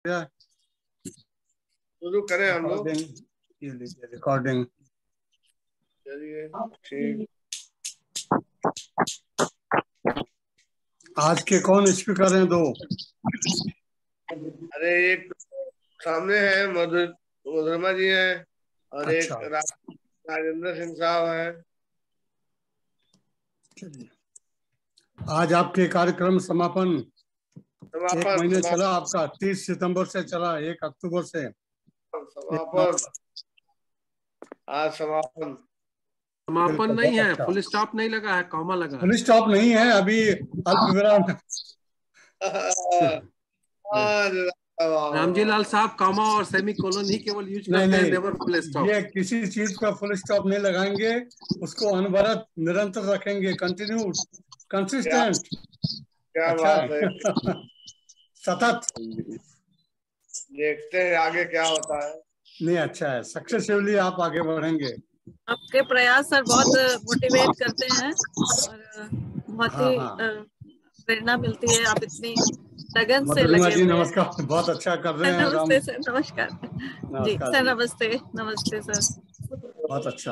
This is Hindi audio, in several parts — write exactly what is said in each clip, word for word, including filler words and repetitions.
गया? शुरू करें हम लोग। ये लीजिए रिकॉर्डिंग। चलिए ठीक। आज के कौन स्पीकर हैं? दो। अरे एक सामने है मधुर मधुरमा जी हैं और अच्छा। एक राजेंद्र सिंह साहब हैं। चलिए, आज आपके कार्यक्रम समापन एक महीने चला आपका, तीस सितंबर से चला, एक अक्टूबर से समापन। आज समापन समापन नहीं है, फुल स्टॉप नहीं लगा है, कॉमा लगा है। फुल स्टॉप नहीं है, अभी अल्पविराम। रामजी लाल साहब कॉमा और सेमी कोलन ही केवल यूज करते हैं, नेवर फुल स्टॉप। ये किसी चीज का फुल स्टॉप नहीं लगाएंगे, उसको अनवरत निरंतर रखेंगे, कंटिन्यू, कंसिस्टेंट। क्या अच्छा बात है। सतत। देखते हैं आगे क्या होता है। नहीं, अच्छा है, सक्सेसिवली आप आगे बढ़ेंगे। आपके प्रयास सर बहुत मोटिवेट करते हैं और बहुत ही प्रेरणा मिलती है। आप इतनी लगन से लगे जी नमस्कार, बहुत अच्छा कर रहे हैं। नमस्ते सर। नमस्कार जी सर। नमस्ते नमस्ते सर। बहुत अच्छा।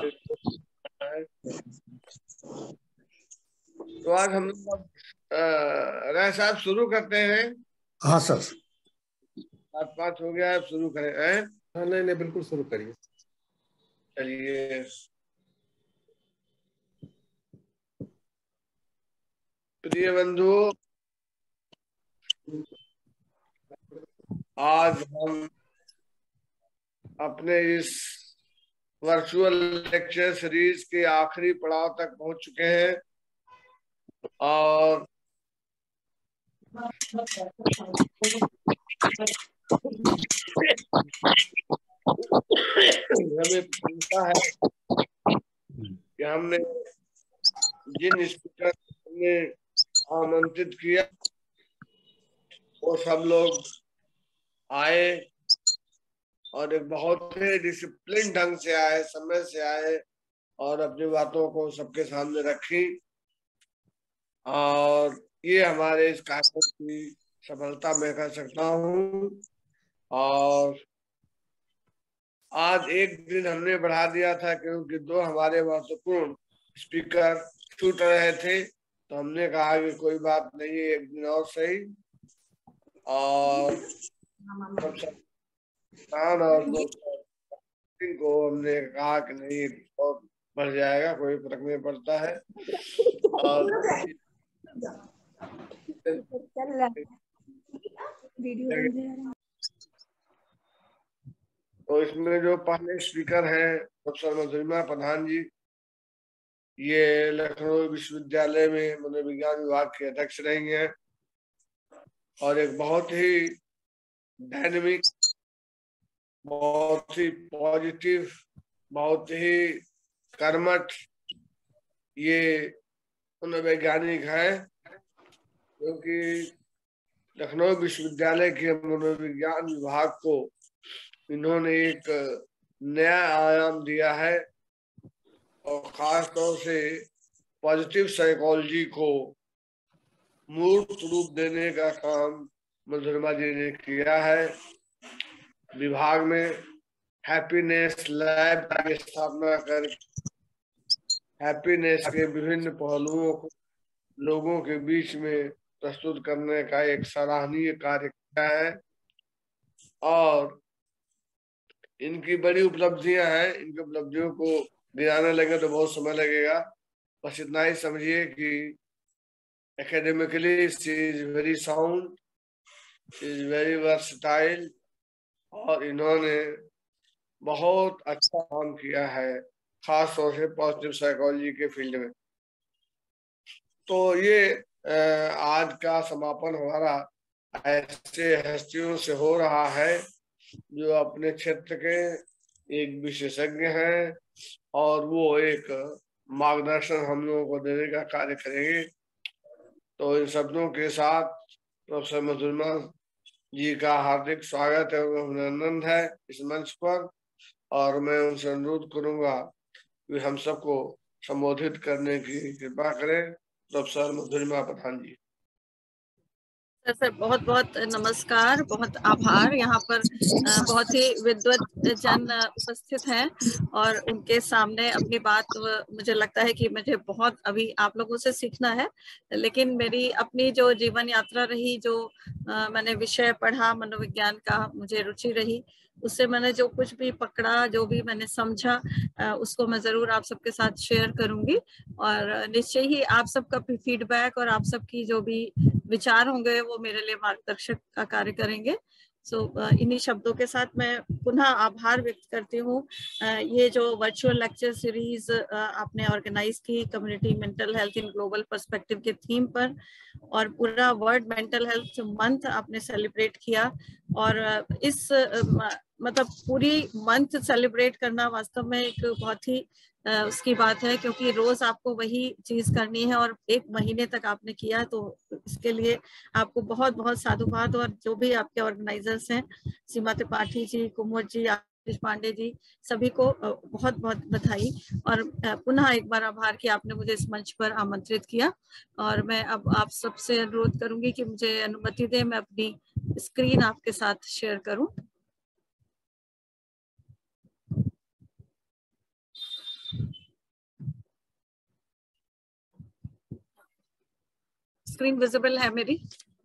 तो आज हम लोग राय साहब शुरू करते हैं। हाँ सर। सात पाँच हो गया, शुरू करें हैं? हाँ नहीं नहीं बिल्कुल शुरू करिए। चलिए। प्रिय बंधु, आज हम अपने इस वर्चुअल लेक्चर सीरीज के आखिरी पड़ाव तक पहुंच चुके हैं और हमें चिंता है कि हमने जिन स्पीकर ने आमंत्रित किया वो सब लोग आए और एक बहुत ही डिसिप्लिन ढंग से आए, समय से आए और अपनी बातों को सबके सामने रखी और ये हमारे इस कार्यक्रम की सफलता मैं कह सकता हूँ। और आज एक दिन हमने बढ़ा दिया था क्योंकि दो हमारे महत्वपूर्ण स्पीकर छूट रहे थे, तो हमने कहा कि कोई बात नहीं है, एक दिन और सही। और और को हमने कहा कि नहीं और बढ़ जाएगा, कोई फर्क नहीं पड़ता है। और तो इसमें जो पहले स्पीकर हैं प्रोफेसर मधुरिमा प्रधान जी, ये लखनऊ विश्वविद्यालय में मनोविज्ञान विभाग के अध्यक्ष रहेंगे और एक बहुत ही डायनेमिक, बहुत ही पॉजिटिव, बहुत ही कर्मठ ये मनोवैज्ञानिक है, क्योंकि लखनऊ विश्वविद्यालय के मनोविज्ञान विभाग को इन्होंने एक नया आयाम दिया है और खास तौर से पॉजिटिव साइकोलॉजी को मूर्त रूप देने का काम मधुरिमा जी ने किया है। विभाग में हैप्पीनेस लैब की स्थापना कर हैप्पीनेस के विभिन्न पहलुओं को लोगों के बीच में प्रस्तुत करने का एक सराहनीय कार्य किया है और इनकी बड़ी उपलब्धियां हैं। इनकी उपलब्धियों को गिनाने लगे तो बहुत समय लगेगा, बस इतना ही समझिए कि academically she is very sound, she is very versatile और इन्होंने बहुत अच्छा काम किया है, खास तौर से पॉजिटिव साइकोलॉजी के फील्ड में। तो ये आज का समापन हमारा ऐसे हस्तियों से हो रहा है जो अपने क्षेत्र के एक विशेषज्ञ हैं और वो एक मार्गदर्शन हम लोगों को देने का कार्य करेंगे। तो इन शब्दों के साथ प्रोफेसर मधुरिमा जी का हार्दिक स्वागत एवं अभिनंदन है इस मंच पर और मैं उनसे अनुरोध करूंगा कि हम सबको संबोधित करने की कृपा करें। प्रोफेसर मधुरिमा प्रधान जी। सर बहुत बहुत नमस्कार, बहुत आभार। यहाँ पर बहुत ही विद्वत जन उपस्थित हैं और उनके सामने अपनी बात, मुझे लगता है कि मुझे बहुत अभी आप लोगों से सीखना है। लेकिन मेरी अपनी जो जीवन यात्रा रही, जो मैंने विषय पढ़ा मनोविज्ञान का, मुझे रुचि रही, उससे मैंने जो कुछ भी पकड़ा, जो भी मैंने समझा, उसको मैं जरूर आप सबके साथ शेयर करूंगी और निश्चय ही आप सबका फीडबैक और आप सबकी जो भी विचार होंगे वो मेरे लिए मार्गदर्शक का कार्य करेंगे। सो so, इन्हीं शब्दों के साथ मैं पुनः आभार व्यक्त करती हूँ। ये जो वर्चुअल लेक्चर सीरीज आपने ऑर्गेनाइज की community mental health in global perspective के थीम पर, और पूरा वर्ल्ड मेंटल हेल्थ मंथ आपने सेलिब्रेट किया, और इस मतलब पूरी मंथ सेलिब्रेट करना वास्तव में एक बहुत ही उसकी बात है, क्योंकि रोज आपको वही चीज करनी है और एक महीने तक आपने किया, तो इसके लिए आपको बहुत बहुत साधुवाद। और जो भी आपके ऑर्गेनाइजर्स हैं, सीमा त्रिपाठी जी, कुमुद जी, आशीष पांडे जी, सभी को बहुत बहुत बधाई और पुनः एक बार आभार कि आपने मुझे इस मंच पर आमंत्रित किया। और मैं अब आप सबसे अनुरोध करूंगी कि मुझे अनुमति दें, मैं अपनी स्क्रीन आपके साथ शेयर करूं। स्क्रीन विजिबल है मेरी?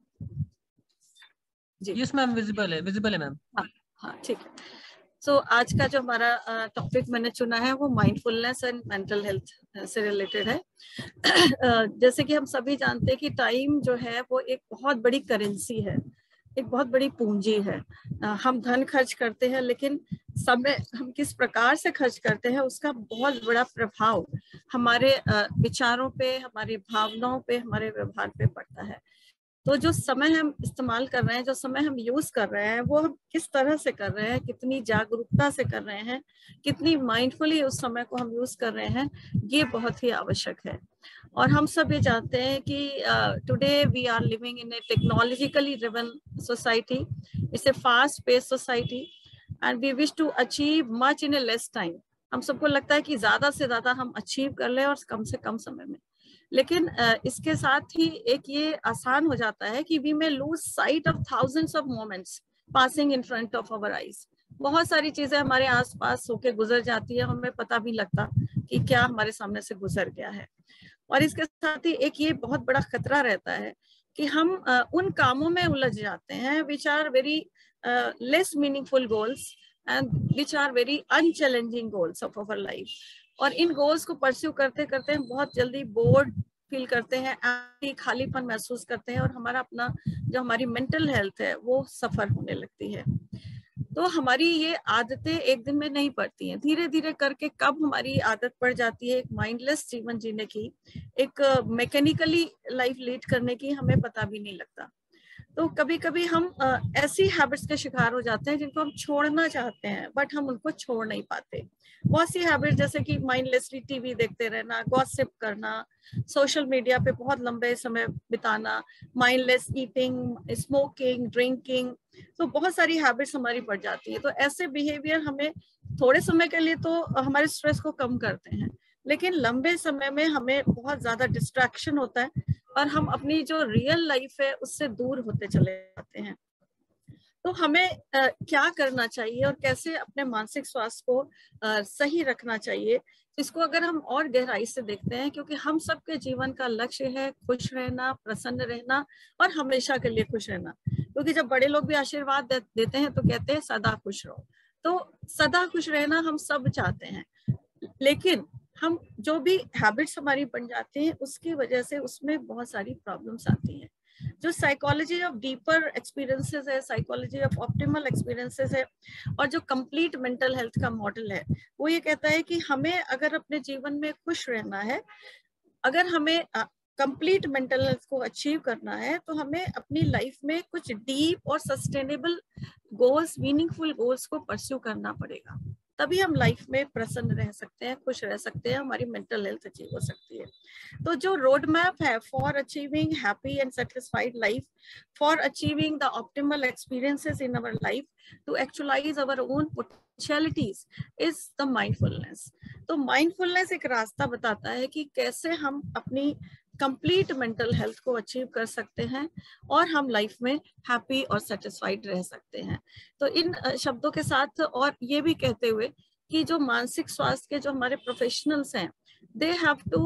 जी यस मैम, विजिबल है, विजिबल है मैम। हाँ हाँ ठीक है। सो so, आज का जो हमारा टॉपिक मैंने चुना है वो माइंडफुलनेस एंड मेंटल हेल्थ से रिलेटेड है। जैसे कि हम सभी जानते हैं कि टाइम जो है वो एक बहुत बड़ी करेंसी है, एक बहुत बड़ी पूंजी है। हम धन खर्च करते हैं, लेकिन समय हम किस प्रकार से खर्च करते हैं उसका बहुत बड़ा प्रभाव हमारे विचारों पे, हमारी भावनाओं पे, हमारे व्यवहार पे पड़ता है। तो जो समय हम इस्तेमाल कर रहे हैं, जो समय हम यूज कर रहे हैं, वो हम किस तरह से कर रहे हैं, कितनी जागरूकता से कर रहे हैं, कितनी माइंडफुली उस समय को हम यूज कर रहे हैं, ये बहुत ही आवश्यक है। और हम सब ये जानते हैं कि today we are living in a technologically driven society, it's a fast pace society and we wish to achieve much in a less time. हम सबको लगता है कि ज्यादा से ज्यादा हम अचीव कर लें और कम से कम समय में, लेकिन इसके साथ ही एक ये आसान हो जाता है कि we may lose sight of thousands of moments passing in front of our eyes. बहुत सारी चीजें हमारे आसपास होके गुजर जाती है, हमें पता भी लगता कि क्या हमारे सामने से गुजर गया है। और इसके साथ ही एक ये बहुत बड़ा खतरा रहता है कि हम उन कामों में उलझ जाते हैं which are very less meaningful goals and which are very unchallenging goals of our life. और इन गोल्स को परस्यू करते करते हम बहुत जल्दी बोर्ड फील करते हैं, खालीपन महसूस करते हैं और हमारा अपना जो हमारी मेंटल हेल्थ है वो सफर होने लगती है। तो हमारी ये आदतें एक दिन में नहीं पड़ती हैं, धीरे धीरे करके कब हमारी आदत पड़ जाती है एक माइंडलेस जीवन जीने की, एक मैकेनिकली लाइफ लीड करने की, हमें पता भी नहीं लगता। तो कभी कभी हम ऐसी हैबिट्स के शिकार हो जाते हैं जिनको हम छोड़ना चाहते हैं बट हम उनको छोड़ नहीं पाते। बहुत सी हैबिट जैसे कि माइंडलेसली टीवी देखते रहना, गॉसिप करना, सोशल मीडिया पे बहुत लंबे समय बिताना, माइंडलेस ईटिंग, स्मोकिंग, ड्रिंकिंग, तो बहुत सारी हैबिट्स हमारी बढ़ जाती है। तो ऐसे बिहेवियर हमें थोड़े समय के लिए तो हमारे स्ट्रेस को कम करते हैं, लेकिन लंबे समय में हमें बहुत ज्यादा डिस्ट्रैक्शन होता है और हम अपनी जो रियल लाइफ है उससे दूर होते चले जाते हैं। तो हमें आ, क्या करना चाहिए और कैसे अपने मानसिक स्वास्थ्य को आ, सही रखना चाहिए, इसको अगर हम और गहराई से देखते हैं, क्योंकि हम सबके जीवन का लक्ष्य है खुश रहना, प्रसन्न रहना और हमेशा के लिए खुश रहना। क्योंकि जब बड़े लोग भी आशीर्वाद दे, देते हैं तो कहते हैं सदा खुश रहो। तो सदा खुश रहना हम सब चाहते हैं, लेकिन हम जो भी हैबिट्स हमारी बन जाती हैं उसकी वजह से उसमें बहुत सारी प्रॉब्लम्स आती हैं। जो साइकोलॉजी ऑफ डीपर एक्सपीरियंसेस है, साइकोलॉजी ऑफ ऑप्टिमल एक्सपीरियंसेस है और जो कंप्लीट मेंटल हेल्थ का मॉडल है, वो ये कहता है कि हमें अगर अपने जीवन में खुश रहना है, अगर हमें कंप्लीट मेंटल हेल्थ को अचीव करना है, तो हमें अपनी लाइफ में कुछ डीप और सस्टेनेबल गोल्स, मीनिंगफुल गोल्स को परस्यू करना पड़ेगा। तभी हम लाइफ में प्रसन्न रह सकते हैं, खुश रह सकते हैं, हमारी मेंटल हेल्थ अचीव हो सकती है। तो जो रोड मैप है for achieving happy and satisfied life, for achieving the optimal experiences in our life, to actualise our own potentialities is the mindfulness. तो माइंडफुलनेस एक रास्ता बताता है कि कैसे हम अपनी कंप्लीट मेंटल हेल्थ को अचीव कर सकते हैं और हम लाइफ में हैप्पी और सेटिस्फाइड रह सकते हैं। तो इन शब्दों के साथ और ये भी कहते हुए कि जो मानसिक स्वास्थ्य के जो हमारे प्रोफेशनल्स हैं, they have to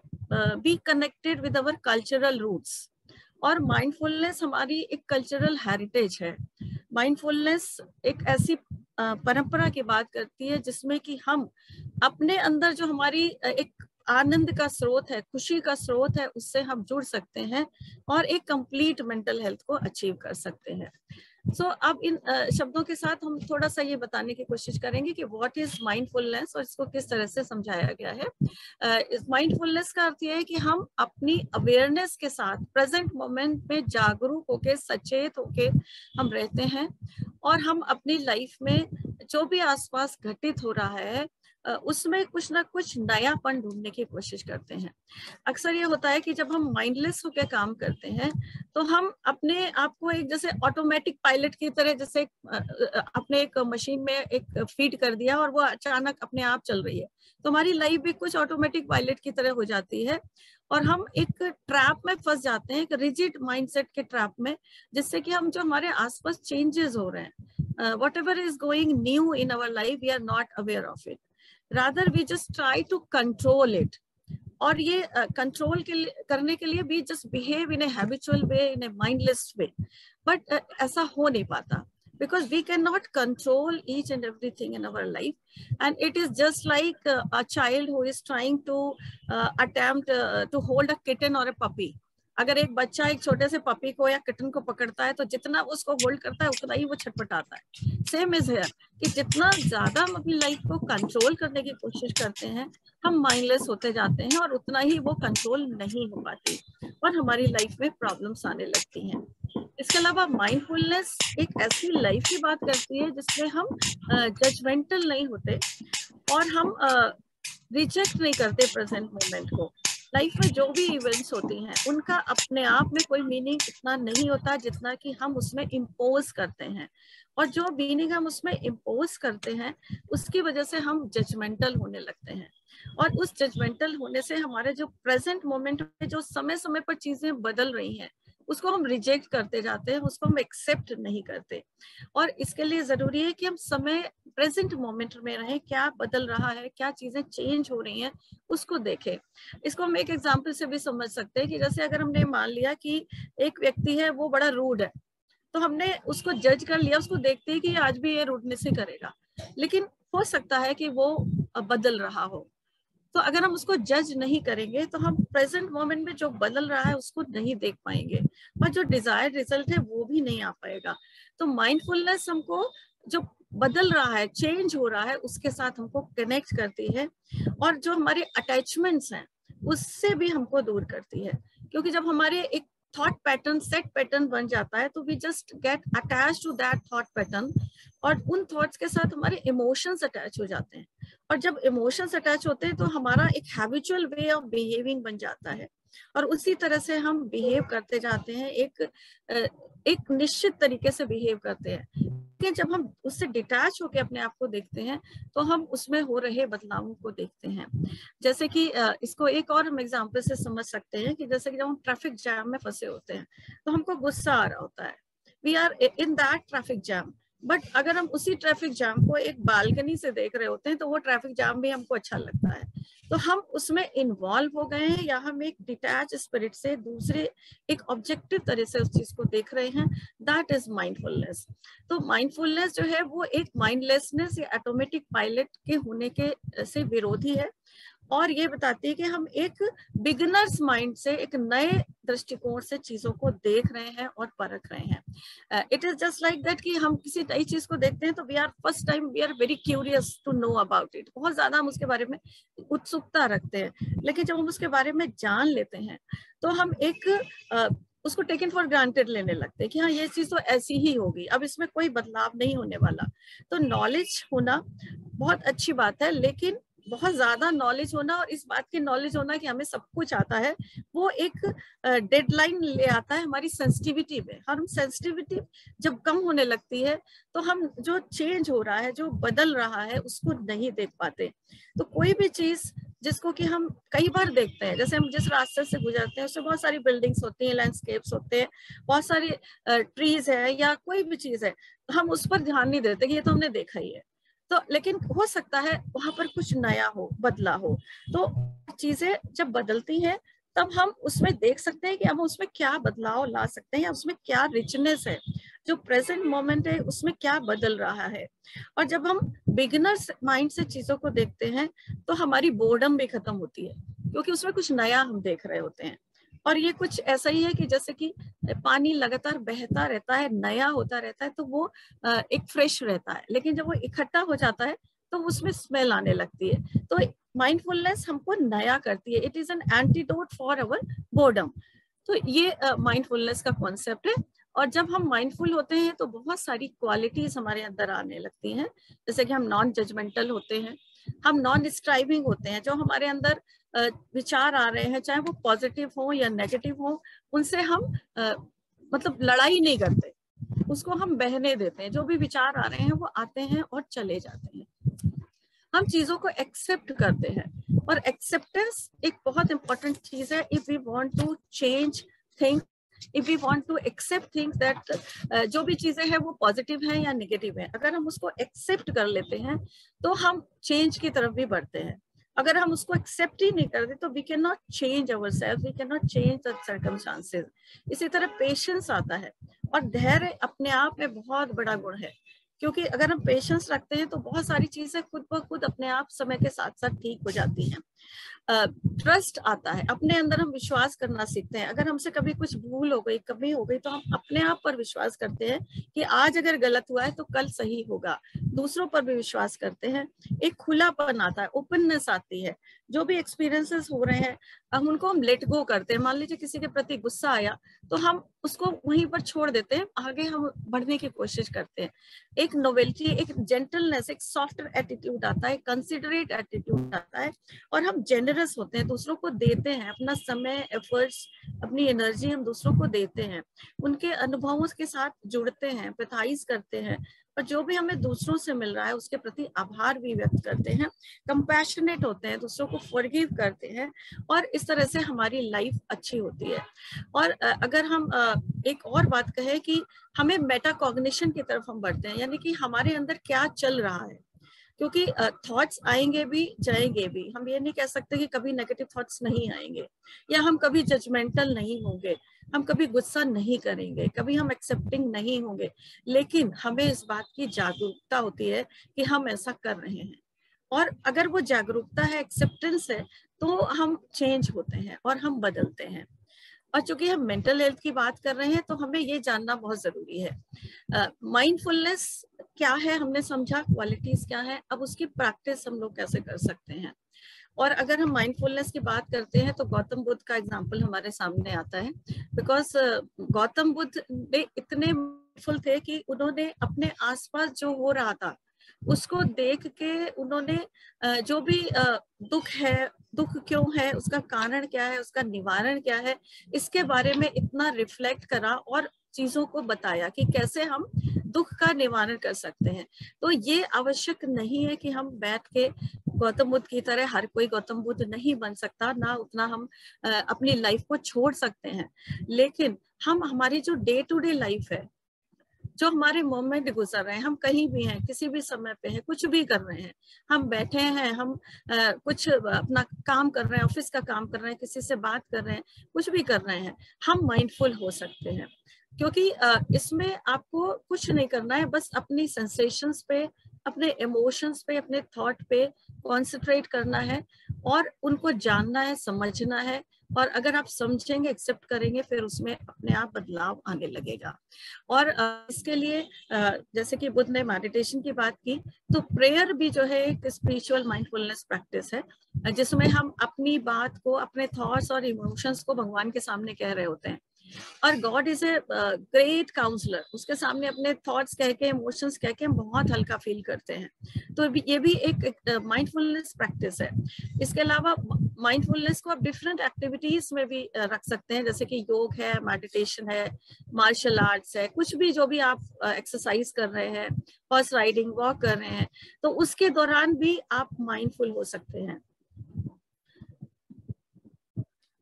be connected with our cultural roots. और माइंडफुलनेस हमारी एक कल्चरल हेरिटेज है। माइंडफुलनेस एक ऐसी uh, परंपरा की बात करती है जिसमें कि हम अपने अंदर जो हमारी uh, एक आनंद का स्रोत है, खुशी का स्रोत है, उससे हम जुड़ सकते हैं और एक कंप्लीट मेंटल हेल्थ को अचीव कर सकते हैं। सो so, अब इन uh, शब्दों के साथ हम थोड़ा सा ये बताने की कोशिश करेंगे कि व्हाट इज माइंडफुलनेस और इसको किस तरह से समझाया गया है। uh, इस माइंडफुलनेस का अर्थ ये है कि हम अपनी अवेयरनेस के साथ प्रेजेंट मोमेंट में जागरूक होके, सचेत होके हम रहते हैं और हम अपनी लाइफ में जो भी आसपास घटित हो रहा है उसमें कुछ ना कुछ नयापन ढूंढने की कोशिश करते हैं। अक्सर ये होता है कि जब हम माइंडलेस होकर काम करते हैं तो हम अपने आप को एक जैसे ऑटोमेटिक पायलट की तरह, जैसे अपने एक मशीन में एक फीड कर दिया और वो अचानक अपने आप चल रही है, तो हमारी लाइफ भी कुछ ऑटोमेटिक पायलट की तरह हो जाती है और हम एक ट्रैप में फंस जाते हैं, एक रिजिड माइंडसेट के ट्रैप में, जिससे कि हम जो हमारे आसपास चेंजेस हो रहे हैं, whatever is going new in our life, we are not aware of it, rather we just try to control it। और ये कंट्रोल uh, के लिए करने के लिए we just behave in a habitual way, in a mindless way, but uh, ऐसा हो नहीं पाता because we cannot control each and everything in our life, and it is just like uh, a child who is trying to uh, attempt uh, to hold a kitten or a puppy। अगर एक बच्चा एक छोटे से पपी को या किटन को पकड़ता है तो जितना उसको होल्ड करता है उतना ही वो छटपटाता है। सेम इज हियर कि जितना ज्यादा हम अपनी लाइफ को कंट्रोल करने की कोशिश करते हैं हम माइंडलेस होते जाते हैं और उतना ही वो कंट्रोल नहीं हो पाती और हमारी लाइफ में प्रॉब्लम्स आने लगती हैं। इसके अलावा माइंडफुलनेस एक ऐसी लाइफ की बात करती है जिसमें हम जजमेंटल नहीं होते और हम रिजेक्ट नहीं करते प्रेजेंट मोमेंट को। लाइफ में जो भी इवेंट्स होती हैं उनका अपने आप में कोई मीनिंग इतना नहीं होता जितना कि हम उसमें इम्पोज करते हैं, और जो मीनिंग हम उसमें इम्पोज करते हैं उसकी वजह से हम जजमेंटल होने लगते हैं और उस जजमेंटल होने से हमारे जो प्रेजेंट मोमेंट में जो समय समय पर चीजें बदल रही हैं उसको हम रिजेक्ट करते जाते हैं, उसको हम एक्सेप्ट नहीं करते। और इसके लिए जरूरी है कि हम समय प्रेजेंट मोमेंट में रहें, क्या बदल रहा है, क्या चीजें चेंज हो रही हैं उसको देखें। इसको हम एक एग्जांपल से भी समझ सकते हैं कि जैसे अगर हमने मान लिया कि एक व्यक्ति है वो बड़ा रूड है, तो हमने उसको जज कर लिया, उसको देखते हैं कि आज भी ये रूडनेस ही करेगा, लेकिन हो सकता है कि वो बदल रहा हो। तो अगर हम उसको जज नहीं करेंगे तो हम प्रेजेंट मोमेंट में जो बदल रहा है उसको नहीं देख पाएंगे और जो डिजायर्ड रिजल्ट है वो भी नहीं आ पाएगा। तो माइंडफुलनेस हमको जो बदल रहा है, चेंज हो रहा है, उसके साथ हमको कनेक्ट करती है और जो हमारे अटैचमेंट्स हैं उससे भी हमको दूर करती है, क्योंकि जब हमारे एक थॉट पैटर्न सेट पैटर्न बन जाता है तो we just get attach to that thought pattern और उन थॉट्स के साथ हमारे इमोशंस अटैच हो जाते हैं और जब इमोशंस अटैच होते हैं तो हमारा एक हैबिचुअल वे ऑफ बिहेविंग बन जाता है और उसी तरह से हम बिहेव करते जाते हैं, एक एक निश्चित तरीके से बिहेव करते हैं। लेकिन जब हम उससे डिटैच होकर अपने आप को देखते हैं तो हम उसमें हो रहे बदलावों को देखते हैं। जैसे कि इसको एक और हम एग्जांपल से समझ सकते हैं कि जैसे कि जब हम ट्रैफिक जैम में फंसे होते हैं तो हमको गुस्सा आ रहा होता है, we are in that traffic jam, but अगर हम उसी ट्रैफिक जाम को एक बालकनी से देख रहे होते हैं तो वो ट्रैफिक जाम भी हमको अच्छा लगता है। तो हम उसमें इन्वॉल्व हो गए हैं या हम एक डिटैच स्पिरिट से दूसरे एक ऑब्जेक्टिव तरह से उस चीज को देख रहे हैं, दैट इज माइंडफुलनेस। तो माइंडफुलनेस जो है वो एक माइंडलेसनेस या ऑटोमेटिक पायलट के होने के से विरोधी है और ये बताती है कि हम एक बिगिनर्स माइंड से एक नए दृष्टिकोण से चीजों को देख रहे हैं और परख रहे हैं। It is just like that कि हम किसी नई चीज को देखते हैं तो we are first time we are very curious to know about it, बहुत ज्यादा हम उसके बारे में उत्सुकता रखते हैं, लेकिन जब हम उसके बारे में जान लेते हैं तो हम एक uh, उसको टेकन फॉर ग्रांटेड लेने लगते हैं कि हाँ ये चीज तो ऐसी ही होगी, अब इसमें कोई बदलाव नहीं होने वाला। तो नॉलेज होना बहुत अच्छी बात है, लेकिन बहुत ज्यादा नॉलेज होना और इस बात की नॉलेज होना कि हमें सब कुछ आता है वो एक डेडलाइन ले आता है हमारी सेंसिटिविटी में। और हम सेंसिटिविटी जब कम होने लगती है तो हम जो चेंज हो रहा है, जो बदल रहा है, उसको नहीं देख पाते। तो कोई भी चीज जिसको कि हम कई बार देखते हैं, जैसे हम जिस रास्ते से गुजरते हैं उसमें बहुत सारी बिल्डिंग्स होती हैं, लैंडस्केप्स होते हैं, बहुत सारी ट्रीज है या कोई भी चीज है, हम उस पर ध्यान नहीं देते कि ये तो हमने देखा ही है। तो लेकिन हो सकता है वहां पर कुछ नया हो, बदला हो। तो चीजें जब बदलती हैं तब हम उसमें देख सकते हैं कि हम उसमें क्या बदलाव ला सकते हैं या उसमें क्या रिचनेस है, जो प्रेजेंट मोमेंट है उसमें क्या बदल रहा है। और जब हम बिगिनर्स माइंड से चीजों को देखते हैं तो हमारी बोर्डम भी खत्म होती है, क्योंकि उसमें कुछ नया हम देख रहे होते हैं। और ये कुछ ऐसा ही है कि जैसे कि पानी लगातार बहता रहता है, नया होता रहता है, तो वो एक फ्रेश रहता है, लेकिन जब वो इकट्ठा हो जाता है तो उसमें स्मेल आने लगती है। तो माइंडफुलनेस हमको नया करती है, it is an antidote for our boredom. तो ये माइंडफुलनेस का कॉन्सेप्ट है। और जब हम माइंडफुल होते हैं तो बहुत सारी क्वालिटीज हमारे अंदर आने लगती हैं, जैसे कि हम नॉन जजमेंटल होते हैं, हम नॉन स्ट्राइविंग होते हैं। जो हमारे अंदर विचार आ रहे हैं, चाहे वो पॉजिटिव हो या नेगेटिव हो, उनसे हम आ, मतलब लड़ाई नहीं करते, उसको हम बहने देते हैं। जो भी विचार आ रहे हैं वो आते हैं और चले जाते हैं। हम चीजों को एक्सेप्ट करते हैं, और एक्सेप्टेंस एक बहुत इंपॉर्टेंट चीज है if we want to change things, if we want to accept things that जो भी चीजें हैं वो पॉजिटिव है या नेगेटिव है, अगर हम उसको एक्सेप्ट कर लेते हैं तो हम चेंज की तरफ भी बढ़ते हैं। अगर हम उसको एक्सेप्ट ही नहीं करते तो we can not change our self, we can not change the circumstances. इसी तरह पेशेंस आता है, और धैर्य अपने आप में बहुत बड़ा गुण है, क्योंकि अगर हम पेशेंस रखते हैं तो बहुत सारी चीजें खुद ब खुद अपने आप समय के साथ साथ ठीक हो जाती हैं। ट्रस्ट uh, आता है, अपने अंदर हम विश्वास करना सीखते हैं। अगर हमसे कभी कुछ भूल हो गई, कमी हो गई, तो हम अपने आप पर विश्वास करते हैं कि आज अगर गलत हुआ है तो कल सही होगा। दूसरों पर भी विश्वास करते हैं। एक खुलापन आता है, ओपननेस आती है। जो भी एक्सपीरियंसेस हो रहे हैं हम उनको हम लेट गो करते हैं। मान लीजिए किसी के प्रति गुस्सा आया तो हम उसको वहीं पर छोड़ देते हैं, आगे हम बढ़ने की कोशिश करते हैं। एक नोवेल्टी, एक जेंटलनेस, एक सॉफ्ट एटीट्यूड आता है, कंसिडरेट एटीट्यूड आता है, और हम जेनरस होते हैं, दूसरों को देते हैं अपना समय, एफर्ट्स, अपनी एनर्जी हम दूसरों को देते हैं, उनके अनुभवों के साथ जुड़ते हैं, एम्पैथाइज करते हैं, और जो भी हमें दूसरों से मिल रहा है उसके प्रति आभार भी व्यक्त करते हैं, कंपैशनेट होते हैं, दूसरों को फॉरगिव करते हैं, और इस तरह से हमारी लाइफ अच्छी होती है। और अगर हम एक और बात कहें कि हमें मेटाकॉग्निशन की तरफ हम बढ़ते हैं, यानी कि हमारे अंदर क्या चल रहा है, क्योंकि थॉट्स आएंगे भी जाएंगे भी। हम ये नहीं कह सकते कि कभी नेगेटिव थॉट्स नहीं आएंगे, या हम कभी जजमेंटल नहीं होंगे, हम कभी गुस्सा नहीं करेंगे, कभी हम एक्सेप्टिंग नहीं होंगे, लेकिन हमें इस बात की जागरूकता होती है कि हम ऐसा कर रहे हैं। और अगर वो जागरूकता है, एक्सेप्टेंस है, तो हम चेंज होते हैं और हम बदलते हैं। और चूंकि हम मेंटल हेल्थ की बात कर रहे हैं तो हमें ये जानना बहुत जरूरी है माइंडफुलनेस uh, क्या है, हमने समझा क्वालिटीज क्या है, अब उसकी प्रैक्टिस हम लोग कैसे कर सकते हैं। और अगर हम माइंडफुलनेस की बात करते हैं तो गौतम बुद्ध का एग्जांपल हमारे सामने आता है, बिकॉज uh, गौतम बुद्ध ने इतने माइंडफुल थे कि उन्होंने अपने आसपास जो हो रहा था उसको देख के उन्होंने जो भी दुख है, दुख क्यों है, उसका कारण क्या है, उसका निवारण क्या है, इसके बारे में इतना रिफ्लेक्ट करा और चीजों को बताया कि कैसे हम दुख का निवारण कर सकते हैं। तो ये आवश्यक नहीं है कि हम बैठ के गौतम बुद्ध की तरह, हर कोई गौतम बुद्ध नहीं बन सकता, ना उतना हम अपनी लाइफ को छोड़ सकते हैं, लेकिन हम हमारी जो डे टू डे लाइफ है, जो हमारे मोमेंट गुजर रहे हैं, हम कहीं भी हैं, किसी भी समय पे हैं, कुछ भी कर रहे हैं, हम बैठे हैं, हम आ, कुछ अपना काम कर रहे हैं, ऑफिस का काम कर रहे हैं, किसी से बात कर रहे हैं, कुछ भी कर रहे हैं, हम माइंडफुल हो सकते हैं। क्योंकि आ, इसमें आपको कुछ नहीं करना है, बस अपनी सेंसेशंस पे, अपने इमोशंस पे, अपने थॉट पे कॉन्सेंट्रेट करना है और उनको जानना है, समझना है। और अगर आप समझेंगे, एक्सेप्ट करेंगे, फिर उसमें अपने आप बदलाव आने लगेगा। और इसके लिए जैसे कि बुद्ध ने मेडिटेशन की बात की, तो प्रेयर भी जो है एक स्पिरिचुअल माइंडफुलनेस प्रैक्टिस है, जिसमें हम अपनी बात को, अपने थॉट्स और इमोशंस को भगवान के सामने कह रहे होते हैं। और God is a great counsellor, उसके सामने अपने थॉट्स कह के, इमोशंस कह के हम बहुत हल्का फील करते हैं। तो ये भी एक माइंडफुलनेस प्रैक्टिस है। इसके अलावा माइंडफुलनेस को आप डिफरेंट एक्टिविटीज में भी रख सकते हैं, जैसे कि योग है, मेडिटेशन है, मार्शल आर्ट्स है, कुछ भी जो भी आप एक्सरसाइज कर रहे हैं, हॉर्स राइडिंग, वॉक कर रहे हैं, तो उसके दौरान भी आप माइंडफुल हो सकते हैं।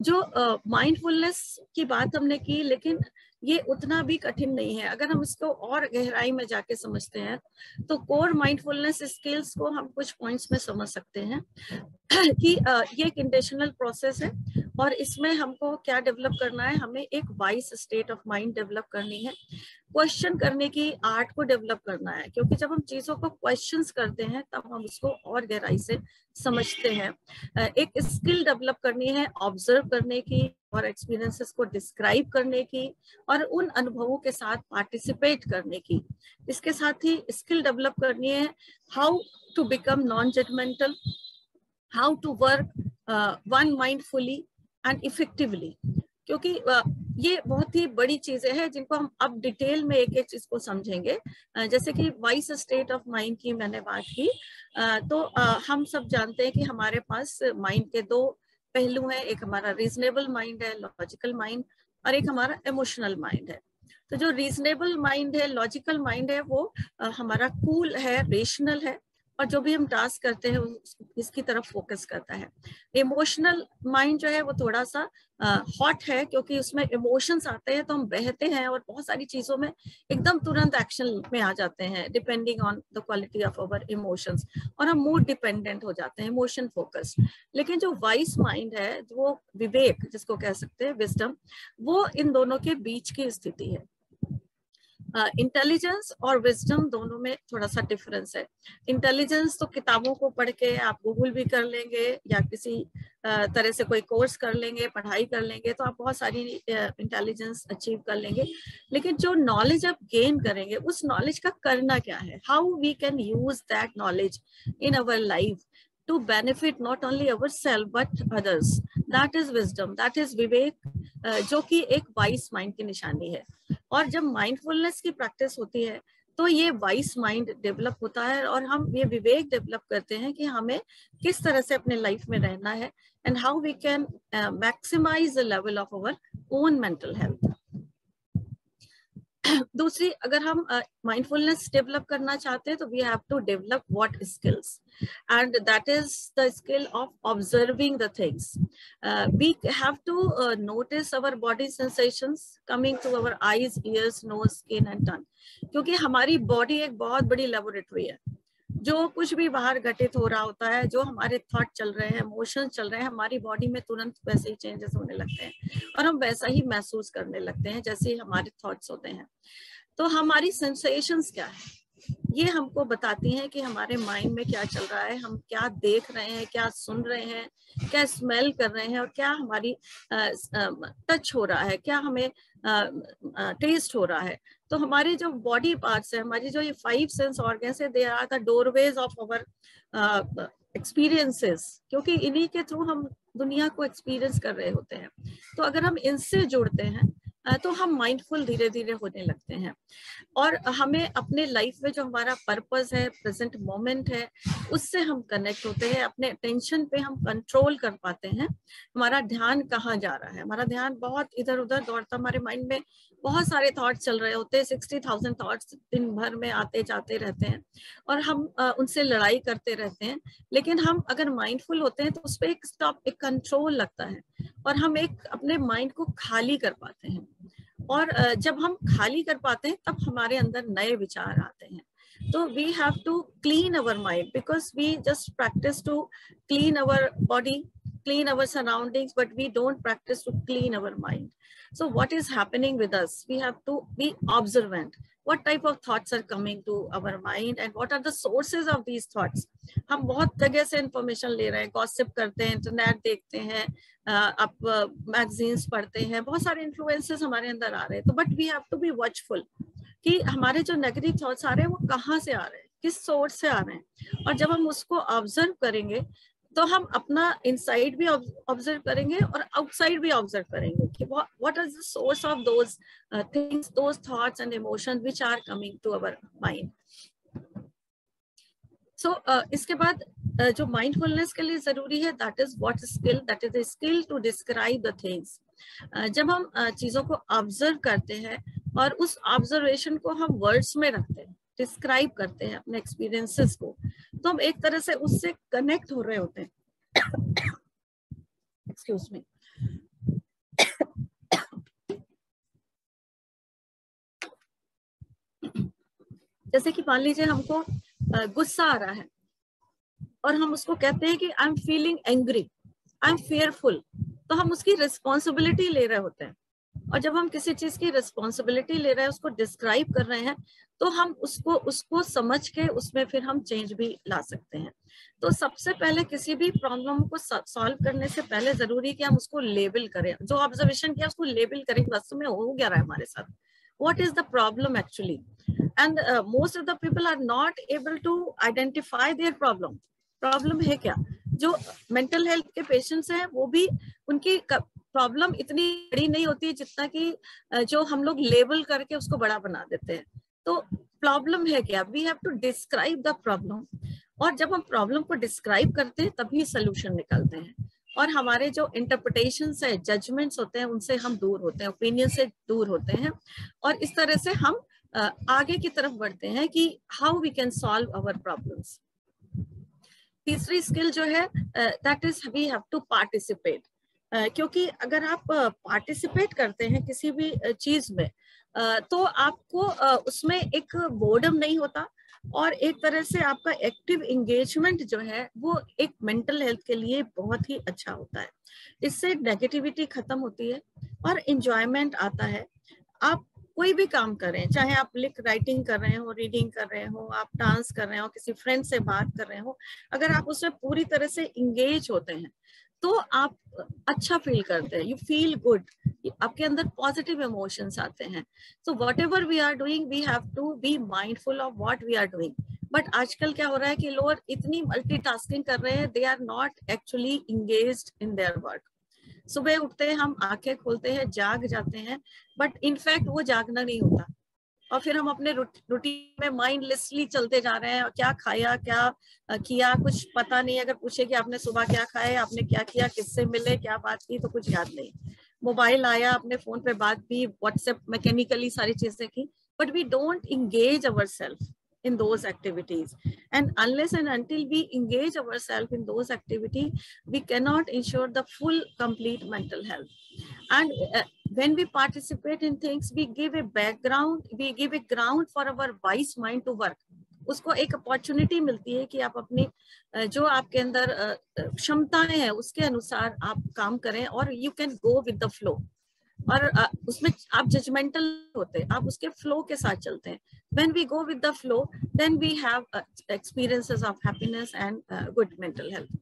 जो माइंडफुलनेस uh, की बात हमने की, लेकिन ये उतना भी कठिन नहीं है। अगर हम इसको और गहराई में जाके समझते हैं तो कोर माइंडफुलनेस स्किल्स को हम कुछ पॉइंट्स में समझ सकते हैं कि uh, ये एक इंटेंशनल प्रोसेस है और इसमें हमको क्या डेवलप करना है, हमें एक wise state of mind develop करनी है, क्वेश्चन करने की आर्ट को डेवलप करना है, क्योंकि जब हम चीजों को क्वेश्चंस करते हैं तब हम उसको और गहराई से समझते हैं। एक स्किल डेवलप करनी है ऑब्जर्व करने की और एक्सपीरियंसेस को डिस्क्राइब करने की और उन अनुभवों के साथ पार्टिसिपेट करने की। इसके साथ ही स्किल डेवलप करनी है how to become non judgemental, how to work one mindfully and effectively, क्योंकि uh, ये बहुत ही बड़ी चीजें हैं जिनको हम अब डिटेल में एक एक चीज को समझेंगे। uh, जैसे कि वाइज स्टेट ऑफ माइंड की मैंने बात की, uh, तो uh, हम सब जानते हैं कि हमारे पास माइंड के दो पहलू हैं, एक हमारा रीजनेबल माइंड है, लॉजिकल माइंड, और एक हमारा इमोशनल माइंड है। तो जो रीजनेबल माइंड है, लॉजिकल माइंड है, वो uh, हमारा कूल है, रेशनल है, और जो भी हम टास्क करते हैं इसकी तरफ फोकस करता है। इमोशनल माइंड जो है वो थोड़ा सा हॉट uh, है, क्योंकि उसमें इमोशंस आते हैं तो हम बहते हैं और बहुत सारी चीजों में एकदम तुरंत एक्शन में आ जाते हैं depending on the quality of our emotions, और हम मूड डिपेंडेंट हो जाते हैं, इमोशन फोकस्ड। लेकिन जो वाइज माइंड है, वो विवेक जिसको कह सकते हैं, विजडम, वो इन दोनों के बीच की स्थिति है। इंटेलिजेंस uh, और विजडम दोनों में थोड़ा सा डिफरेंस है। इंटेलिजेंस तो किताबों को पढ़ के आप गूगल भी कर लेंगे या किसी uh, तरह से कोई कोर्स कर लेंगे, पढ़ाई कर लेंगे, तो आप बहुत सारी इंटेलिजेंस uh, अचीव कर लेंगे। लेकिन जो नॉलेज आप गेन करेंगे, उस नॉलेज का करना क्या है, how we can use that knowledge in our life to benefit not only ourselves but others, that is wisdom, that is vivek, जो कि एक वाइस माइंड की निशानी है। और जब माइंडफुलनेस की प्रैक्टिस होती है तो ये वाइस माइंड डेवलप होता है और हम ये विवेक डेवलप करते हैं कि हमें किस तरह से अपने लाइफ में रहना है, and how we can maximise the level of our own mental health. दूसरी, अगर हम माइंडफुलनेस uh, डेवलप करना चाहते हैं तो we have to develop what skills, and that is the skill of observing the things. We have to notice our body sensations coming to our eyes, ears, nose, skin and tongue, क्योंकि हमारी बॉडी एक बहुत बड़ी लेबोरेटरी है। जो कुछ भी बाहर घटित हो रहा होता है, जो हमारे थॉट चल रहे हैं, इमोशंस चल रहे हैं, हमारी बॉडी में तुरंत वैसे ही चेंजेस होने लगते हैं और हम वैसा ही महसूस करने लगते हैं जैसे ही हमारे थॉट्स होते हैं। तो हमारी सेंसेशंस क्या है, ये हमको बताती हैं कि हमारे माइंड में क्या चल रहा है, हम क्या देख रहे हैं, क्या सुन रहे हैं, क्या स्मेल कर रहे हैं, और क्या हमारी टच हो रहा है, क्या हमें टेस्ट हो रहा है। तो हमारे जो बॉडी पार्ट्स है, हमारी जो ये फाइव सेंस ऑर्गन्स है, they are the doorways of our experiences, क्योंकि इन्हीं के थ्रू हम दुनिया को एक्सपीरियंस कर रहे होते हैं। तो अगर हम इनसे जुड़ते हैं तो हम माइंडफुल धीरे धीरे होने लगते हैं और हमें अपने लाइफ में जो हमारा पर्पस है, प्रेजेंट मोमेंट है, उससे हम कनेक्ट होते हैं। अपने टेंशन पे हम कंट्रोल कर पाते हैं। हमारा ध्यान कहाँ जा रहा है, हमारा ध्यान बहुत इधर उधर दौड़ता, हमारे माइंड में बहुत सारे थॉट्स चल रहे होते हैं, सिक्सटी थाउजेंड थॉट्स दिन भर में आते जाते रहते हैं और हम आ, उनसे लड़ाई करते रहते हैं। लेकिन हम अगर माइंडफुल होते हैं तो उस पर एक स्टॉप, एक कंट्रोल लगता है और हम एक अपने माइंड को खाली कर पाते हैं। और जब हम खाली कर पाते हैं तब हमारे अंदर नए विचार आते हैं। तो we have to clean our mind, because we just practise to clean our body, clean our surroundings, but we don't practice to clean our mind. So what is happening with us? We have to be observant. What type of thoughts are coming to our mind and what are the sources of these thoughts? हम बहुत जगह से इंफॉर्मेशन ले रहे हैं, गॉसिप करते हैं, इंटरनेट देखते हैं, आप मैगजीन्स पढ़ते हैं, बहुत सारे इन्फ्लुएंसेस हमारे अंदर आ रहे हैं। तो but we have to be watchful कि हमारे जो नेगेटिव थॉट्स आ रहे हैं वो कहाँ से आ रहे हैं, किस सोर्स से आ रहे हैं। और जब हम उसको ऑब्जर्व करेंगे तो हम अपना इनसाइड भी ऑब्जर्व करेंगे और आउटसाइड भी ऑब्जर्व करेंगे कि what is the source of those things, those thoughts and emotions which are coming to our mind. So इसके बाद uh, जो माइंडफुलनेस के लिए जरूरी है, that is what skill, that is the skill to describe the things. जब हम uh, चीजों को ऑब्जर्व करते हैं और उस ऑब्जर्वेशन को हम वर्ड्स में रखते हैं, डिस्क्राइब करते हैं अपने एक्सपीरियंसेस को, तो हम एक तरह से उससे कनेक्ट हो रहे होते हैं। Excuse me. जैसे कि मान लीजिए हमको गुस्सा आ रहा है और हम उसको कहते हैं कि I am feeling angry, I am fearful, तो हम उसकी रिस्पॉन्सिबिलिटी ले रहे होते हैं। और जब हम किसी चीज की रिस्पॉन्सिबिलिटी ले रहे हैं, उसको डिस्क्राइब कर रहे हैं, तो हम उसको उसको समझ के उसमें फिर हम चेंज भी ला सकते हैं। तो सबसे पहले किसी भी प्रॉब्लम को सॉल्व करने से पहले जरूरी है कि हम उसको लेबल करें। जो ऑब्जर्वेशन किया उसको लेबल करें, वास्तव में हो क्या रहा है हमारे साथ, what is the problem actually. And most of the people are not able to identify their problem. Problem है क्या? जो मेंटल हेल्थ के पेशेंट्स हैं वो भी, उनकी प्रॉब्लम इतनी बड़ी नहीं होती है जितना कि जो हम लोग लेबल करके उसको बड़ा बना देते हैं। तो प्रॉब्लम है क्या? We have to describe the problem, और जब हम प्रॉब्लम को डिस्क्राइब करते हैं तभी सोल्यूशन निकलते हैं। और हमारे जो इंटरप्रिटेशंस है, जजमेंट्स होते हैं, उनसे हम दूर होते हैं, ओपिनियन से दूर होते हैं, और इस तरह से हम आगे की तरफ बढ़ते हैं कि how we can solve our problems. तीसरी स्किल जो है that is we have to participate. क्योंकि अगर आप पार्टिसिपेट करते हैं किसी भी चीज में, तो आपको उसमें एक बोर्डम नहीं होता, और एक तरह से आपका एक्टिव एंगेजमेंट जो है वो एक मेंटल हेल्थ के लिए बहुत ही अच्छा होता है। इससे नेगेटिविटी खत्म होती है और एंजॉयमेंट आता है। आप कोई भी काम करें, चाहे आप लिख राइटिंग कर रहे हो, रीडिंग कर रहे हो, आप डांस कर रहे हो, किसी फ्रेंड से बात कर रहे हो, अगर आप उसमें पूरी तरह से इंगेज होते हैं तो आप अच्छा फील करते हैं, यू फील गुड, आपके अंदर पॉजिटिव इमोशंस आते हैं। So whatever we are doing we have to be mindful of what we are doing. But आजकल क्या हो रहा है कि लोग इतनी मल्टीटास्किंग कर रहे हैं, they are not actually engaged in their work. सुबह उठते हैं, हम आंखें खोलते हैं, जाग जाते हैं, बट इनफैक्ट वो जागना नहीं होता, और फिर हम अपने रूटीन में माइंडलेसली चलते जा रहे हैं। क्या खाया, क्या किया, कुछ पता नहीं। अगर पूछे कि आपने सुबह क्या खाया, आपने क्या किया, किससे मिले, क्या बात की, तो कुछ याद नहीं। मोबाइल आया, अपने फोन पे बात की, व्हाट्सएप मैकेनिकली सारी चीजें की, but we don't engage ourselves in those activities. And unless and until we engage ourselves in those activities, we cannot ensure the full complete mental health. And uh, when we participate in things, we give a background, we give a ground for our wise mind to work. उसको एक अपॉर्चुनिटी मिलती है कि आप अपनी जो आपके अंदर क्षमताएं हैं उसके अनुसार आप काम करें, और you can go with the flow. और उसमें आप जजमेंटल होते हैं, आप उसके फ्लो के साथ चलते हैं। When we go with the flow, then we have uh, experiences of happiness and uh, good mental health.